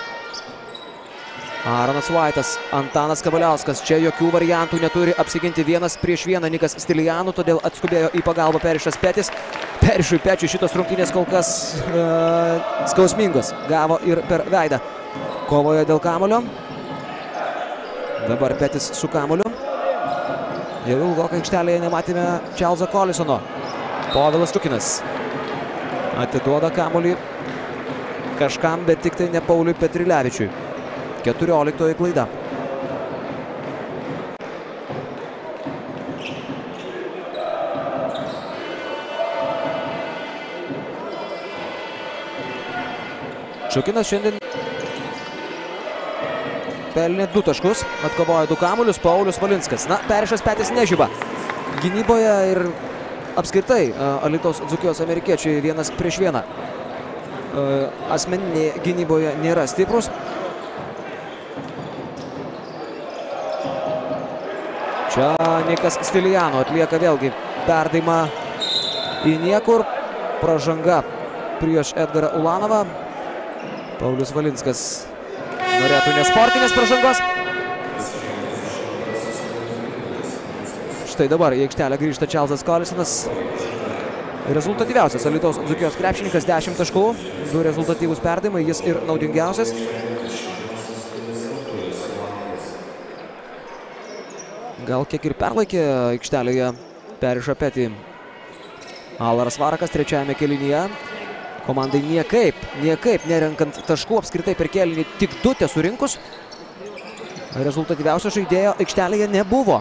Aaronas Vaitas, Antanas Kavaliauskas. Čia jokių variantų neturi apsiginti vienas prieš vieną Nikas Stilijanų, todėl atskubėjo į pagalbą Perišas Petis. Perišui Pečiui šitos rungtynės kol kas uh, skausmingos. Gavo ir per veidą. Kovoje dėl kamulio. Dabar Petis su kamuliu. Jau ilgokai aikštelėje nematėme Čarlzo Kolisono. Povilas Šukinas atiduoda kamulį kažkam, bet tik tai ne Pauliui Petrilevičiui. keturioliktoji klaida. Šukinas šiandien pelnė du taškus, atkovojo du kamuolius. Paulius Valinskas. Na, Perišas Petis nežiba gynyboje ir apskritai Alytaus Dzūkijos amerikiečiai vienas prieš vieną asmeninėje gynyboje nėra stiprus. Čia Nikas Stilijano atlieka vėlgi perdavimą į niekur. Pražanga prieš Edgarą Ulanovą. Paulius Valinskas norėtų nesportinės pražangos. Štai dabar į aikštelę grįžta Čarlzas Kolisonas. Rezultatyviausias Alytaus Dzūkijos krepšininkas, dešimt taškų, du rezultatyvūs perdavimai, jis ir naudingiausias. Gal kiek ir perlaikė aikštelėje Perišą Petį Alaras Varakas trečiajame kėlinyje. Komandai niekaip, niekaip nerenkant taškų apskritai per kėlinį tik du tesurinkus. Rezultatyviausio žaidėjo aikštelėje nebuvo.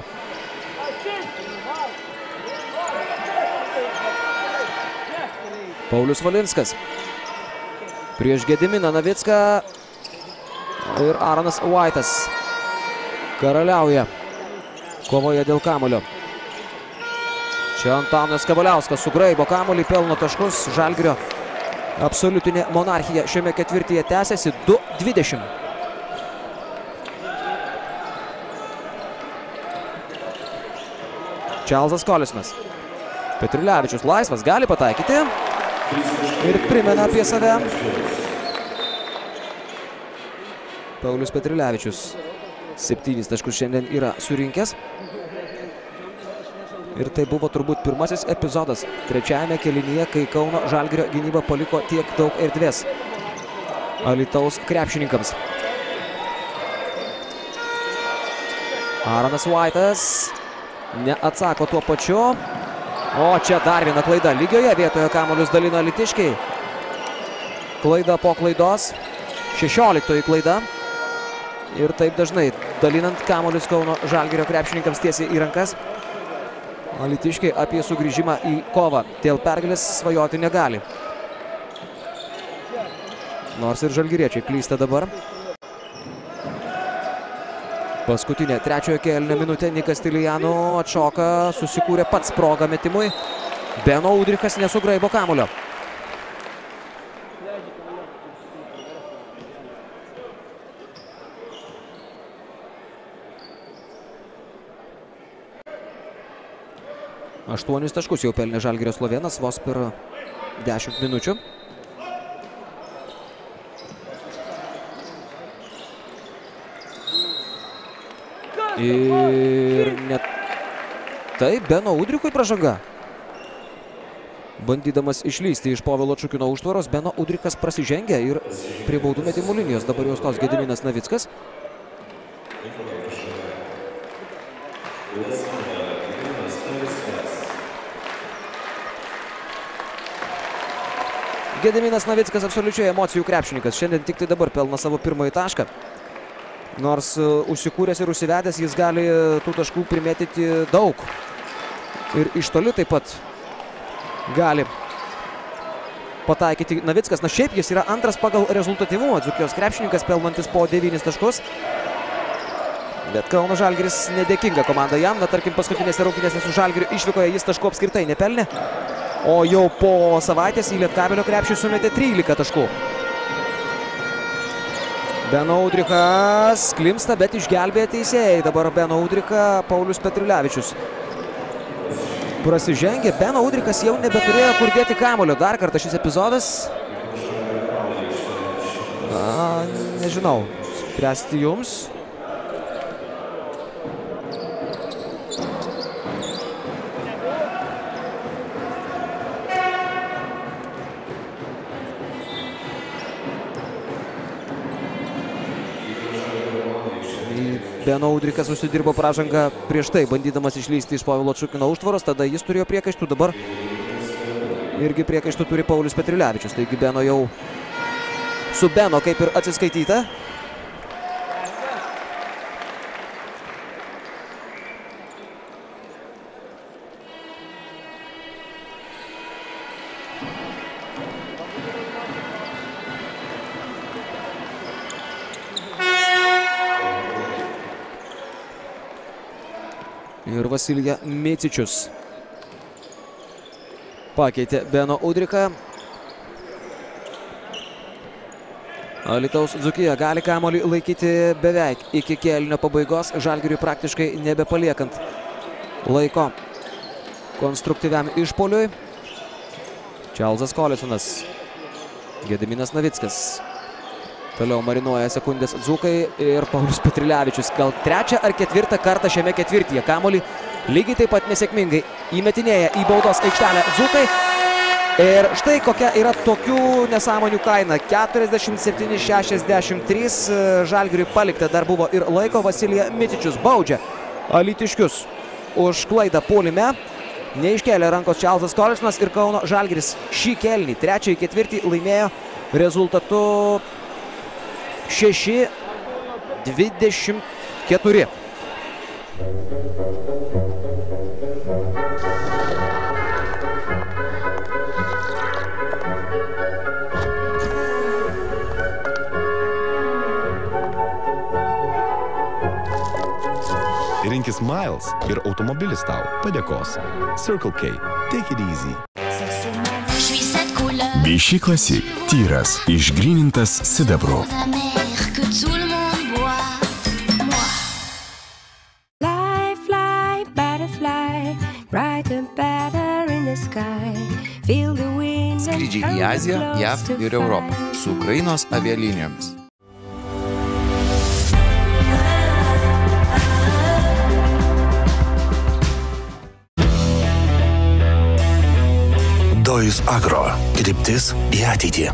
Paulius Valinskas prieš Gediminą Navicką ir Aaronas Vaitas karaliauja kovoje dėl kamuolio. Čia Antanas Kavaliauskas sugraibo kamuolį, pelno taškus. Žalgirio absoliutinė monarchija šiame ketvirtyje tęsiasi du dvidešimt. Čarlzas Kolisnas. Petriulevičius laisvas, gali pataikyti ir primena apie save. Paulius Petriulevičius septynis taškus šiandien yra surinkęs. Ir tai buvo turbūt pirmasis epizodas trečiajame kėlinyje, kai Kauno Žalgirio gynyba paliko tiek daug erdvės Alytaus krepšininkams. Aaronas Vaitas neatsako tuo pačiu. O čia dar viena klaida lygioje. Vietoje kamuolius dalina alytiškiai. Klaida po klaidos. šešioliktoji klaida. Ir taip dažnai dalinant kamuolius Kauno Žalgirio krepšininkams tiesiai į rankas. Alytiškiai apie sugrįžimą į kovą dėl pergalės svajoti negali. Nors ir žalgiriečiai klysta dabar. Paskutinė trečiojo kėlinio minutė. Nikas Tilijanu atšoka, susikūrė pats progą metimui. Beno Udrichas nesugraibo kamuolio. Aštuonis taškus jau pelnė Žalgirio slovėnas vos per dešimt minučių. Ir net taip, Beno Udrichui pražanga. Bandydamas išlysti iš Povilo Čukino užtvaros, Beno Udrichas prasižengia ir prie baudų metimų linijos. Dabar jau stos Gediminas Navickas. Gediminas Navickas absoliučiai emocijų krepšininkas. Šiandien tik tai dabar pelna savo pirmąjį tašką. Nors uh, užsikūręs ir užsivedęs, jis gali tų taškų primėtyti daug. Ir iš toli taip pat gali pataikyti Navickas. Na šiaip jis yra antras pagal rezultatyvumą. Dzūkijos krepšininkas pelnantis po devynis taškus. Bet Kauno Žalgiris nedėkinga komanda jam. Na tarkim paskutinėse rungtynėse su Žalgiriu išvykoje jis taškų apskritai nepelnė. O jau po savaitės į Lietkabelio krepšį sumetė trylika taškų. Beno Udrichas klimsta, bet išgelbėja teisėjai. Dabar Beno Udrichą Paulius Petriulevičius prasižengė. Beno Udrichas jau nebeturėjo kur dėti kamuolio. Dar kartą šis epizodas. Na, nežinau, spręsti jums. Beno Udrichas užsidirbo pražangą prieš tai, bandydamas išlysti iš Povilo Čukino užtvaros. Tada jis turėjo priekaištų, dabar irgi priekaištų turi Paulius Petriulevičius. Taigi Beno jau su Beno kaip ir atsiskaityta. Ir Vasilija Micičius pakeitė Beno Udrichą. Alytaus Dzūkija gali kamuolį laikyti beveik iki kėlinio pabaigos. Žalgiriui praktiškai nebepaliekant laiko konstruktyviam išpoliui. Čarlzas Kolisnas. Gediminas Navickas. Toliau marinuoja sekundės Dzūkai ir Paulius Petriulevičius. Gal trečią ar ketvirtą kartą šiame ketvirtyje kamuolį lygiai taip pat nesėkmingai įmetinėja į baudos aikštelę Dzūkai. Ir štai kokia yra tokių nesąmonių kaina. keturiasdešimt septyni šešiasdešimt trys. Žalgiriui palikta dar buvo ir laiko. Vasilija Micičius baudžia alytiškius už klaidą puolime. Neiškėlė rankos Čarlzas Kolisonas ir Kauno Žalgiris šį kėlinį, trečiąjį ketvirtį laimėjo rezultatu šeši dvidešimt keturi. Rinkis Miles ir automobilis tau padėkos. Circle K. Take it easy. Vichy Classic. Tyras, išgrynintas sidabru. Skrydžiai į Aziją, J A V ir Europą su Ukrainos avialinijomis. Dojus Agro. Kryptis į ateitį.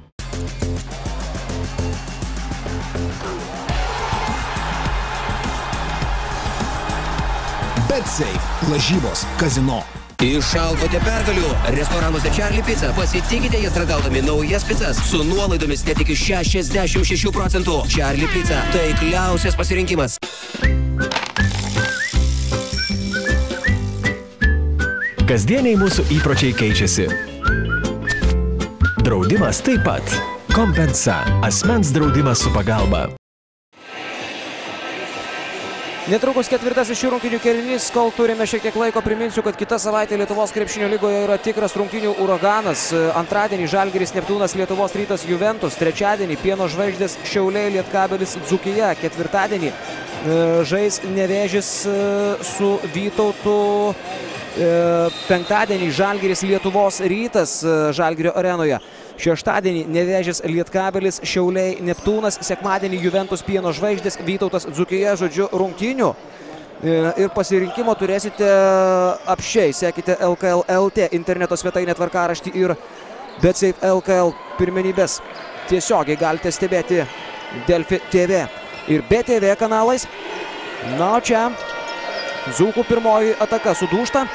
BetSafe. Lažybos. Kazino. Išalkote pergalių. Restoranuose Charlie Pizza. Pasitikite jas ragaudami naujas pizzas su nuolaidomis net iki šešiasdešimt šešių procentų. Charlie Pizza. Taikliausias pasirinkimas. Kasdieniai mūsų įpročiai keičiasi. Draudimas taip pat. Kompensa. Asmens draudimas su pagalba. Netrukus ketvirtasis šių rungtynių kėlinys, kol turime šiek tiek laiko, priminsiu, kad kita savaitė Lietuvos krepšinio lygoje yra tikras rungtynių uraganas. Antradienį Žalgiris Neptūnas, Lietuvos Rytas Juventus, trečiadienį Pieno žvaigždės Šiauliai Lietkabelis Dzūkija, ketvirtadienį žais Nevėžis su Vytautu, penktadienį Žalgiris Lietuvos Rytas Žalgirio arenoje. Šeštadienį Nevėžis Lietkabelis, Šiauliai Neptūnas, sekmadienį Juventus Pieno žvaigždės, Vytautas Dzūkija, žodžiu rungtynių. Ir pasirinkimo turėsite apšiai. Sekite L K L L T interneto svetainę tvarkaraštį ir BetSafe L K L pirmenybės. Tiesiogiai galite stebėti Delfi T V ir B T V kanalais. Na, o čia Dzūkų pirmoji ataka sudūžta.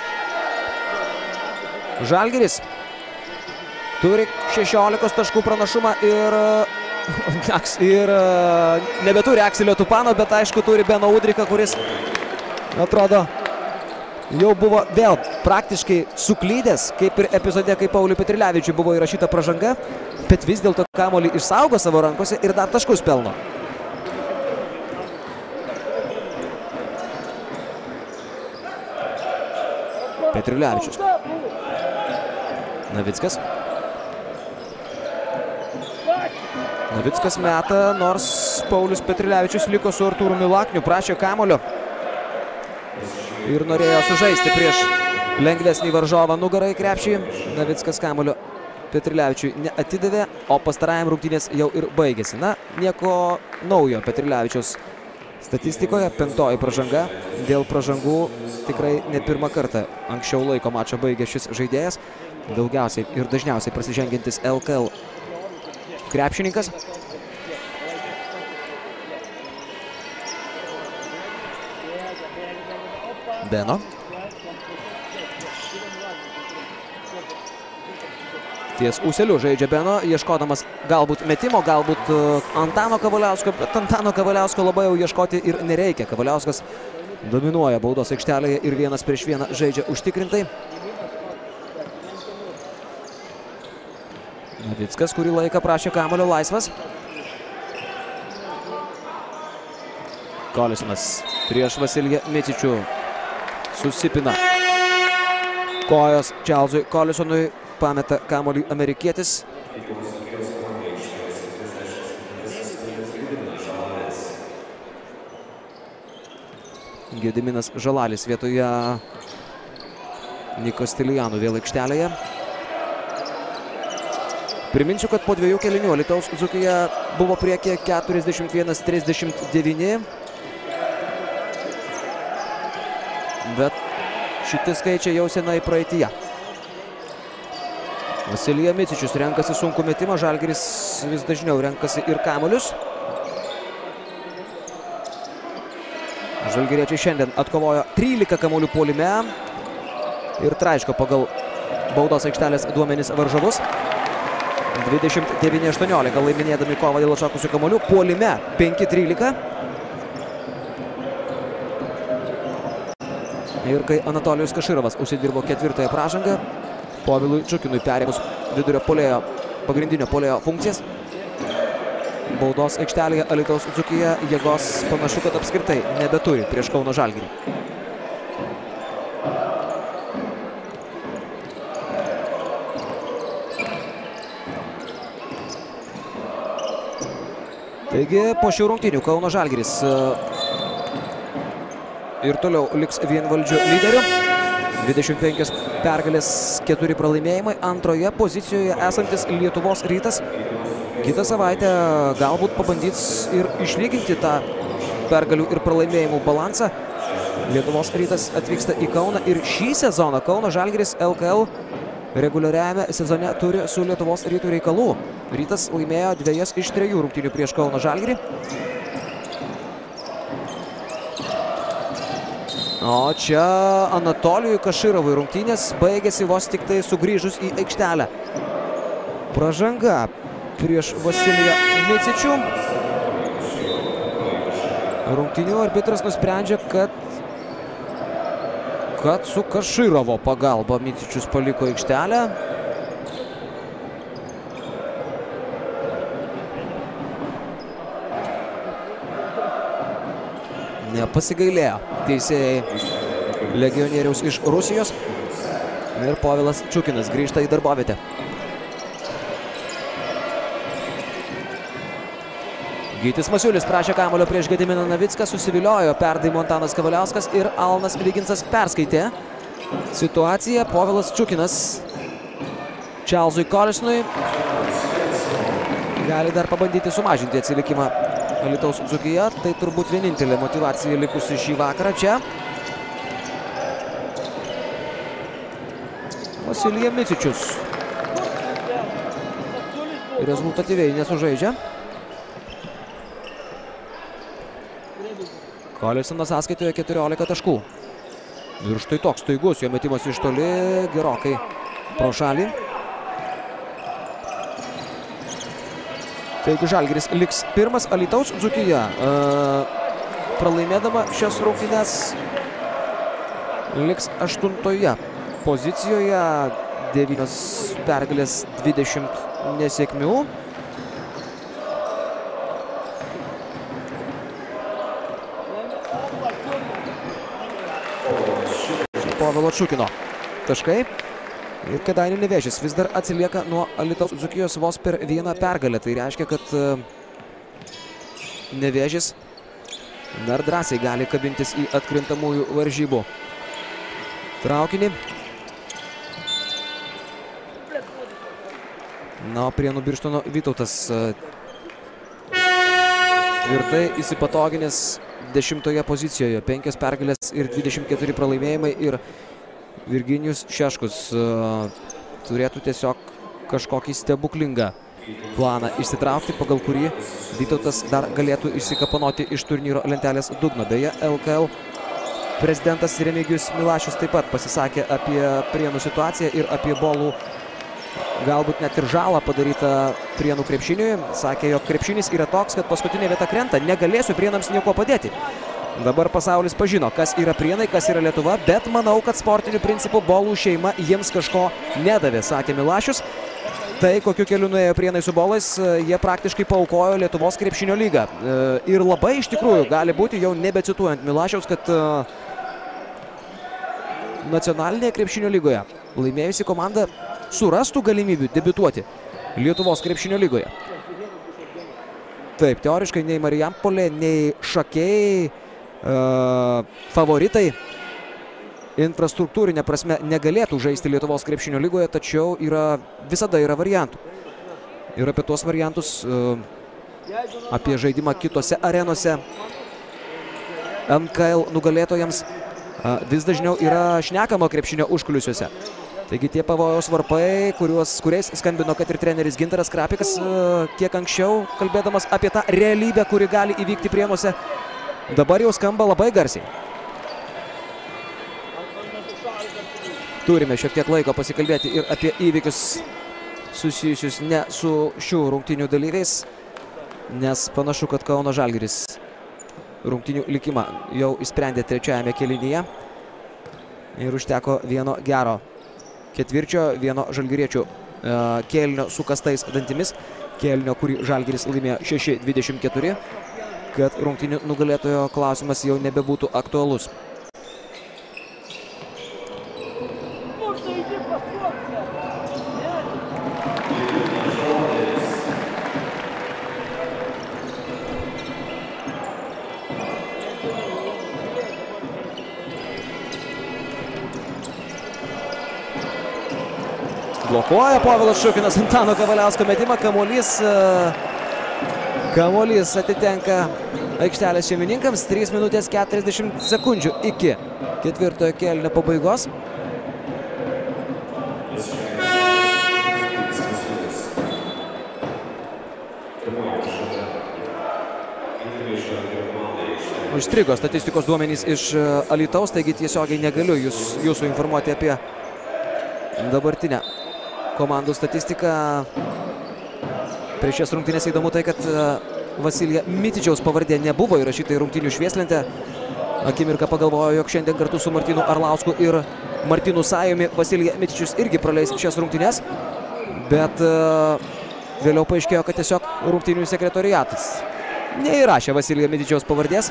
Žalgiris turi šešiolikos taškų pranašumą ir, ir nebeturi Akselio Tupano, bet aišku turi Beno Udriką, kuris atrodo jau buvo vėl praktiškai suklydęs, kaip ir epizode, kai Pauliui Petrilevičiui buvo įrašyta pražanga, bet vis dėlto kamuolį išsaugo savo rankose ir dar taškus pelno. Petrilevičius. Navickas. Navickas meta, nors Paulius Petrilevičius liko su Artūru Milakniu, prašė kamulio ir norėjo sužaisti prieš lengvesnį varžovą nugarą į krepšį. Navickas kamulio Petrilevičiui neatidavė, o pastarajam rungtynės jau ir baigėsi. Na, nieko naujo Petrilevičiaus statistikoje, penktoji pražanga. Dėl pražangų tikrai ne pirmą kartą anksčiau laiko mačą baigė šis žaidėjas. Daugiausiai ir dažniausiai prasižengiantis L K L krepšininkas. Beno. Ties ūseliu žaidžia Beno, ieškodamas galbūt metimo, galbūt Antano Kavaliausko, bet Antano Kavaliausko labai jau ieškoti ir nereikia. Kavaliauskas dominuoja baudos aikštelėje ir vienas prieš vieną žaidžia užtikrintai. Navickas, kurį laiką prašė kamuolio, laisvas. Kolisonas prieš Vasiliją Micičių susipina. Kojos Čarlzui Kolisonui, pameta kamuolį amerikietis. Gediminas Žalalis vietoje Nikos Stilijanų vėl aikštelėje. Priminsiu, kad po dviejų kėlinių Alytaus Dzūkija buvo priekyje keturiasdešimt vienas trisdešimt devyni. Bet šitie skaičiai jau senai praeityje. Vasilija Micičius renkasi sunkų metimą, Žalgiris vis dažniau renkasi ir kamuolius. Žalgiriečiai šiandien atkovojo trylika kamuolių puolime. ir traiško pagal baudos aikštelės duomenis varžovus. dvidešimt devyni aštuoniolika laiminėdami kovą dėl atšokusių kamuolių. Puolime penki trylika. Ir kai Anatolijus Kaširovas užsidirbo ketvirtąją pražangą, Povilui Čukinui perėmus vidurio puolėjo, pagrindinio puolėjo funkcijas. Baudos aikštelėje Alytaus Dzūkija jėgos panašu, kad apskritai nebeturi prieš Kauno Žalgirį. Taigi po šių rungtynių Kauno Žalgiris ir toliau liks vienvaldžiu lyderiu. dvidešimt penkios pergalės, keturi pralaimėjimai. Antroje pozicijoje esantis Lietuvos Rytas kitą savaitę galbūt pabandys ir išlyginti tą pergalių ir pralaimėjimų balansą. Lietuvos Rytas atvyksta į Kauną ir šį sezoną Kauno Žalgiris L K L reguliariajame sezone turi su Lietuvos Rytų reikalų. Rytas laimėjo dviejas iš trejų rungtynių prieš Kauno Žalgirį. O čia Anatolijui Kaširovui rungtynės baigėsi vos tik tai sugrįžus į aikštelę. Pražanga prieš Vasiliją Micičių. Rungtynių arbitras nusprendžia, kad kad su Kaširovo pagalba Micičius paliko aikštelę. Nepasigailėjo teisėjai legionieriaus iš Rusijos. Ir Povilas Čukinas grįžta į darbovietę. Gytis Masiulis prašė kamuolio prieš Gediminą Navicką, susiviliojo perdavimo Antanas Kavaliauskas ir Alnas Viginsas perskaitė situaciją. Povilas Čukinas Čarlzui Kolisnui gali dar pabandyti sumažinti atsilikimą Alytaus Dzūkija. Tai turbūt vienintelė motyvacija likusi šį vakarą čia. Vasilija Micičius rezultatyviai nesužaidžia. Kolisonas sąskaitoje keturiolika taškų. Ir štai toks staigus jo metimas iš toli, gerokai pro šalį. Taigi Žalgiris liks pirmas, Alytaus Dzūkija e, pralaimėdama šias rungtynes liks aštuntoje pozicijoje, devynios pergalės, dvidešimt nesėkmių. Povilo Čukino taškai. Ir Kėdainių Nevėžis vis dar atsilieka nuo Alytaus Dzūkijos vos per vieną pergalę. Tai reiškia, kad Nevėžis dar drąsiai gali kabintis į atkrintamųjų varžybų traukinį. Na, o Prienų Birštono Vytautas tvirtai įsipatoginęs dešimtoje pozicijoje. Penkias pergalės ir dvidešimt keturi pralaimėjimai. Ir Virginijus Šeškus uh, turėtų tiesiog kažkokį stebuklingą planą išsitraukti, pagal kurį Vytautas dar galėtų išsikapanoti iš turnyro lentelės dugno. Beje, L K L prezidentas Remigijus Milašius taip pat pasisakė apie Prienų situaciją ir apie bolų galbūt net ir žalą padarytą Prienų krepšiniui. Sakė, jog krepšinis yra toks, kad paskutinė vieta krenta, negalėsiu Prienams nieko padėti. Dabar pasaulis pažino, kas yra Prienai, kas yra Lietuva, bet manau, kad sportiniu principu bolų šeima jiems kažko nedavė, sakė Milašius. Tai, kokiu keliu nuėjo Prienai su bolais, jie praktiškai paaukojo Lietuvos krepšinio lygą. Ir labai iš tikrųjų gali būti, jau nebecituojant Milašiaus, kad nacionalinėje krepšinio lygoje laimėjusi komanda surastų galimybių debiutuoti Lietuvos krepšinio lygoje. Taip, teoriškai nei Marijampolė, nei Šakiai Uh, favoritai infrastruktūrinė prasme negalėtų žaisti Lietuvos krepšinio lygoje, tačiau yra, visada yra variantų. Ir apie tuos variantus, uh, apie žaidimą kitose arenose N K L nugalėtojams uh, vis dažniau yra šnekama krepšinio užkulisiuose. Taigi tie pavojaus varpai, kuriuos, kuriais skambino kad ir treneris Gintaras Krapikas uh, kiek anksčiau, kalbėdamas apie tą realybę, kuri gali įvykti Prienuose, dabar jau skamba labai garsiai. turime šiek tiek laiko pasikalbėti ir apie įvykius susijusius ne su šių rungtynių dalyviais, nes panašu, kad Kauno Žalgiris rungtynių likimą jau išsprendė trečiajame kėlinyje ir užteko vieno gero ketvirčio, vieno žalgiriečių kėlinio su kastais dantimis, kėlinio, kurį Žalgiris laimėjo šeši dvidešimt keturi, kad rungtynių nugalėtojo klausimas jau nebebūtų aktualus. Blokuoja Povilas Šukinas Antano Kavaliausko metimą, kamuolys, kamuolys atitenka aikštelės šeimininkams, trys minutės keturiasdešimt sekundžių iki ketvirtojo kėlinio pabaigos. Užstrigo statistikos duomenys iš Alytaus, taigi tiesiogiai negaliu jūs, jūsų informuoti apie dabartinę komandų statistiką. Prieš šias rungtynės įdomu tai, kad Vasilija Mitičiaus pavardė nebuvo įrašyta į rungtynių švieslentę. Akimirką pagalvojo, jog šiandien kartu su Martynu Arlausku ir Martynu Sajumi Vasilija Mitičius irgi praleis šias rungtynės, bet vėliau paaiškėjo, kad tiesiog rungtynių sekretoriatas neįrašė Vasilija Mitičiaus pavardės.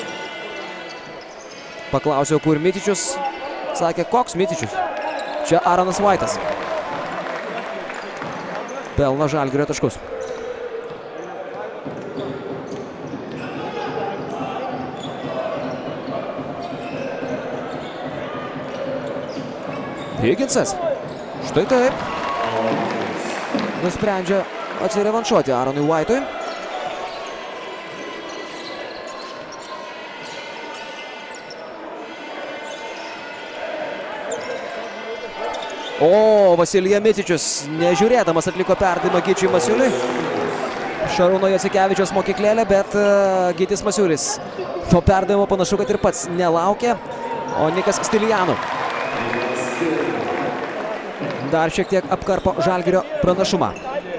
Paklausiau, kur Mitičius, sakė, koks Mitičius? Čia Aaronas Vaitas. Pelno Žalgirio taškus. Higginsas. Štai taip. Nusprendžia atsirevanšuoti Aaronui Vaitui. O, Vasilija Mitičius, nežiūrėdamas, atliko perdavimą Gyčiui Masiuliui. Šarūno Jacikevičiaus mokyklėlė, bet uh, Gytis Masiulis to perdavimo panašu, kad ir pats nelaukė. O Nikas Stilijanų dar šiek tiek apkarpo Žalgirio pranašumą.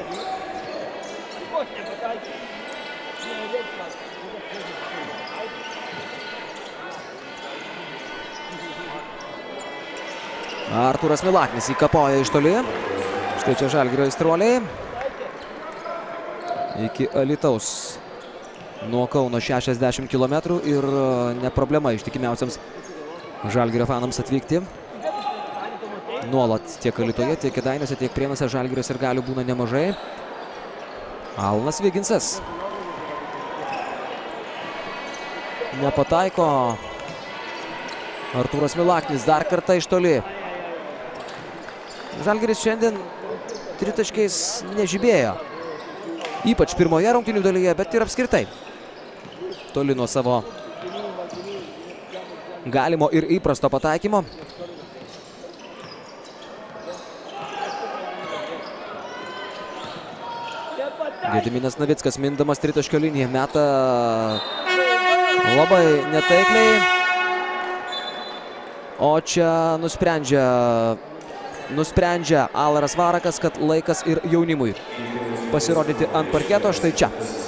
Artūras Milaknis įkapoja iš toli. Štai čia Žalgirio aistruoliai. Iki Alytaus nuo Kauno šešiasdešimt kilometrų ir ne problema ištikimiausiams Žalgirio fanams atvykti. Nuolat tiek Alytoje, tiek Kėdainiuose, tiek Prienuose Žalgirio sirgalių būna nemažai. Alanas Viginsas. Nepataiko. Artūras Milaknis dar kartą iš toli. Žalgiris šiandien tritaškiais nežibėjo. Ypač pirmoje rungtynių dalyje, bet ir apskritai. Toli nuo savo galimo ir įprasto pataikymo. Gediminas Navickas mindamas tritaškio liniją meta labai netaikliai. O čia nusprendžia Nusprendžia Alaras Varakas, kad laikas ir jaunimui pasirodyti ant parketo. Štai čia.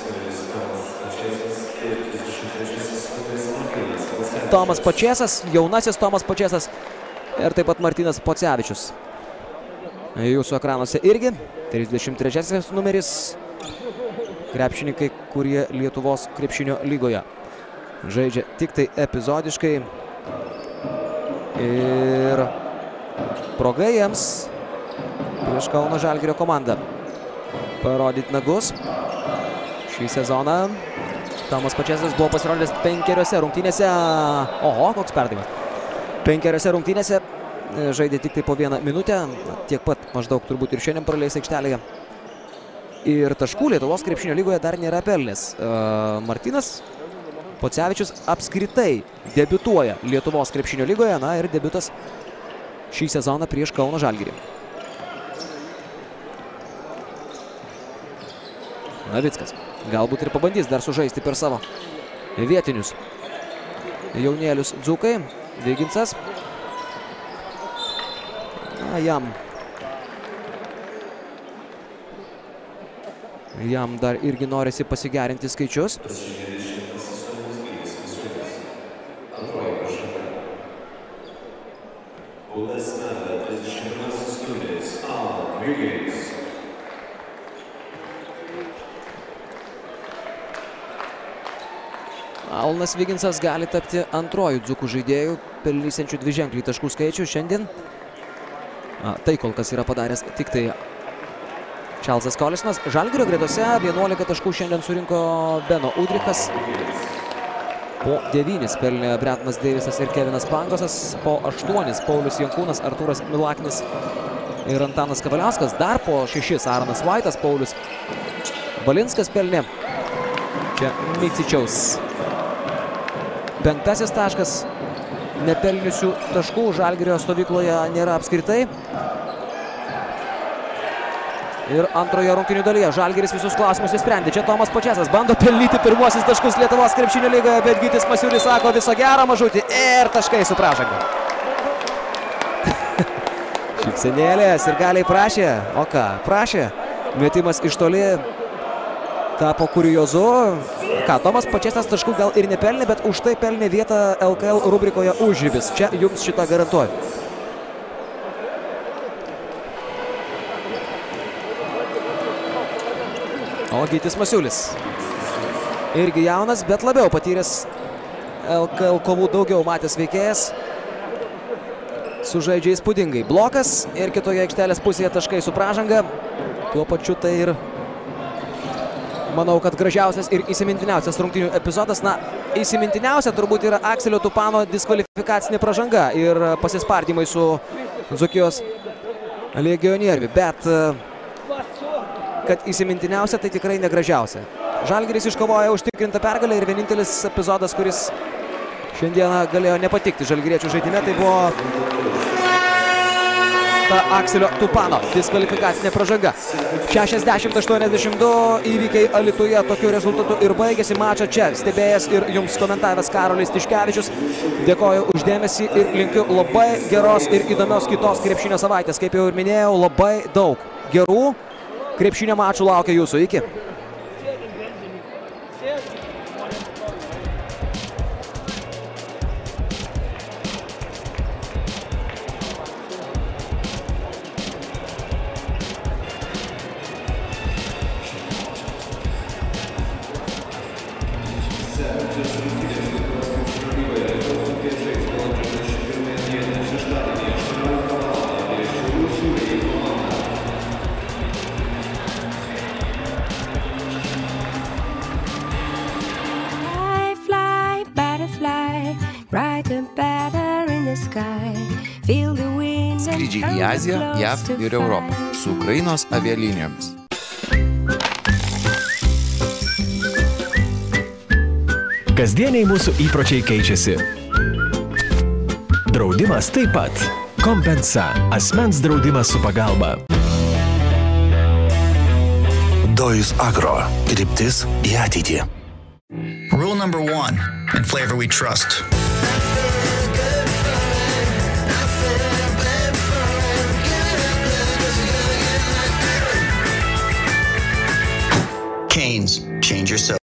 Tomas Pačėsas, jaunasis Tomas Pačėsas ir taip pat Martynas Pocevičius. Jūsų ekranuose irgi. trisdešimt trečiasis numeris. Krepšininkai, kurie Lietuvos krepšinio lygoje žaidžia tik tai epizodiškai. Ir proga jiems prieš Kauno Žalgirio komandą parodyti nagus. Šį sezoną Tomas Pačėsas buvo pasirodęs penkeriose rungtynėse. Oho, koks perdavimas. Penkeriose rungtynėse žaidė tik tai po vieną minutę. Tiek pat maždaug turbūt ir šiandien praleis aikštelėje. Ir taškų Lietuvos krepšinio lygoje dar nėra pelnęs. Martynas Pocevičius apskritai debiutuoja Lietuvos krepšinio lygoje. Na ir debiutas šį sezoną prieš Kauno Žalgirį. Navickas galbūt ir pabandys dar sužaisti per savo vietinius jaunėlius dzūkai. Viginsas. Na, jam. Jam dar irgi norisi pasigerinti skaičius. Alanas Viginsas gali tapti antrojų dzukų žaidėjų, pelnysiančių dviženklį taškų skaičių šiandien. A, tai kol kas yra padaręs tik tai Čarlzas Kollisonas. Žalgirio gretose vienuolika taškų šiandien surinko Beno Udrichas. Po devynis pelnė Brentanas Deivisas ir Kevinas Pangosas. Po aštuonis Paulius Jankūnas, Artūras Milaknis ir Antanas Kavaliauskas. Dar po šešis Aaronas Vaitas, Paulius Balinskas pelnė. Čia Micičiaus penktasis taškas. Nepelniusių taškų Žalgirio stovykloje nėra apskritai. Ir antroje rungtynių dalyje Žalgiris visus klausimus įsprendė. Čia Tomas Pačesas bando pelnyti pirmuosius taškus Lietuvos krepšinio lygoje, bet Gytis Masiulis sako viso gero mažutį ir taškai su pražanga. Šypsenėlės ir galiai prašė. O ką, prašė. Metimas iš toli tapo kuriozu. Ką, Tomas Pačesas taškų gal ir nepelnė, bet už tai pelnė vietą L K L rubrikoje užribis. Čia jums šitą garantuoju. O Gytis Masiulis. Irgi jaunas, bet labiau patyręs L K L kovų daugiau matęs veikėjas. Sužaidžia įspūdingai. Blokas ir kitoje aikštelės pusėje taškai su pražanga. Tuo pačiu tai ir, manau, kad gražiausias ir įsimintiniausias rungtynių epizodas. Na, įsimintiniausia turbūt yra Akselio Tupano diskvalifikacinė pražanga ir pasispardymai su Dzūkijos legionieriumi. Bet kad įsimintiniausia, tai tikrai negražiausia. Žalgiris iškovoja užtikrintą pergalę ir vienintelis epizodas, kuris šiandieną galėjo nepatikti žalgiriečių žaidime, tai buvo ta Akselio Tupano diskvalifikacinė pražanga. šešiasdešimt aštuoniasdešimt du įvykiai Alytuje tokiu rezultatu ir baigėsi mačą čia. Stebėjęs ir jums komentavęs Karolis Tiškevičius. Dėkoju už dėmesį ir linkiu labai geros ir įdomios kitos krepšinio savaitės. Kaip jau ir minėjau, labai daug gerų krepšinio mačų laukia jūsų. Iki. Skrydžiai į Aziją, J A V ir Europą su Ukrainos avialinijomis. Kasdieniai mūsų įpročiai keičiasi. Draudimas taip pat. Kompensa. Asmens draudimas su pagalba. Dojus Agro. Kryptis į ateitį. Rule number one. In flavor we trust. Canes, change your soda.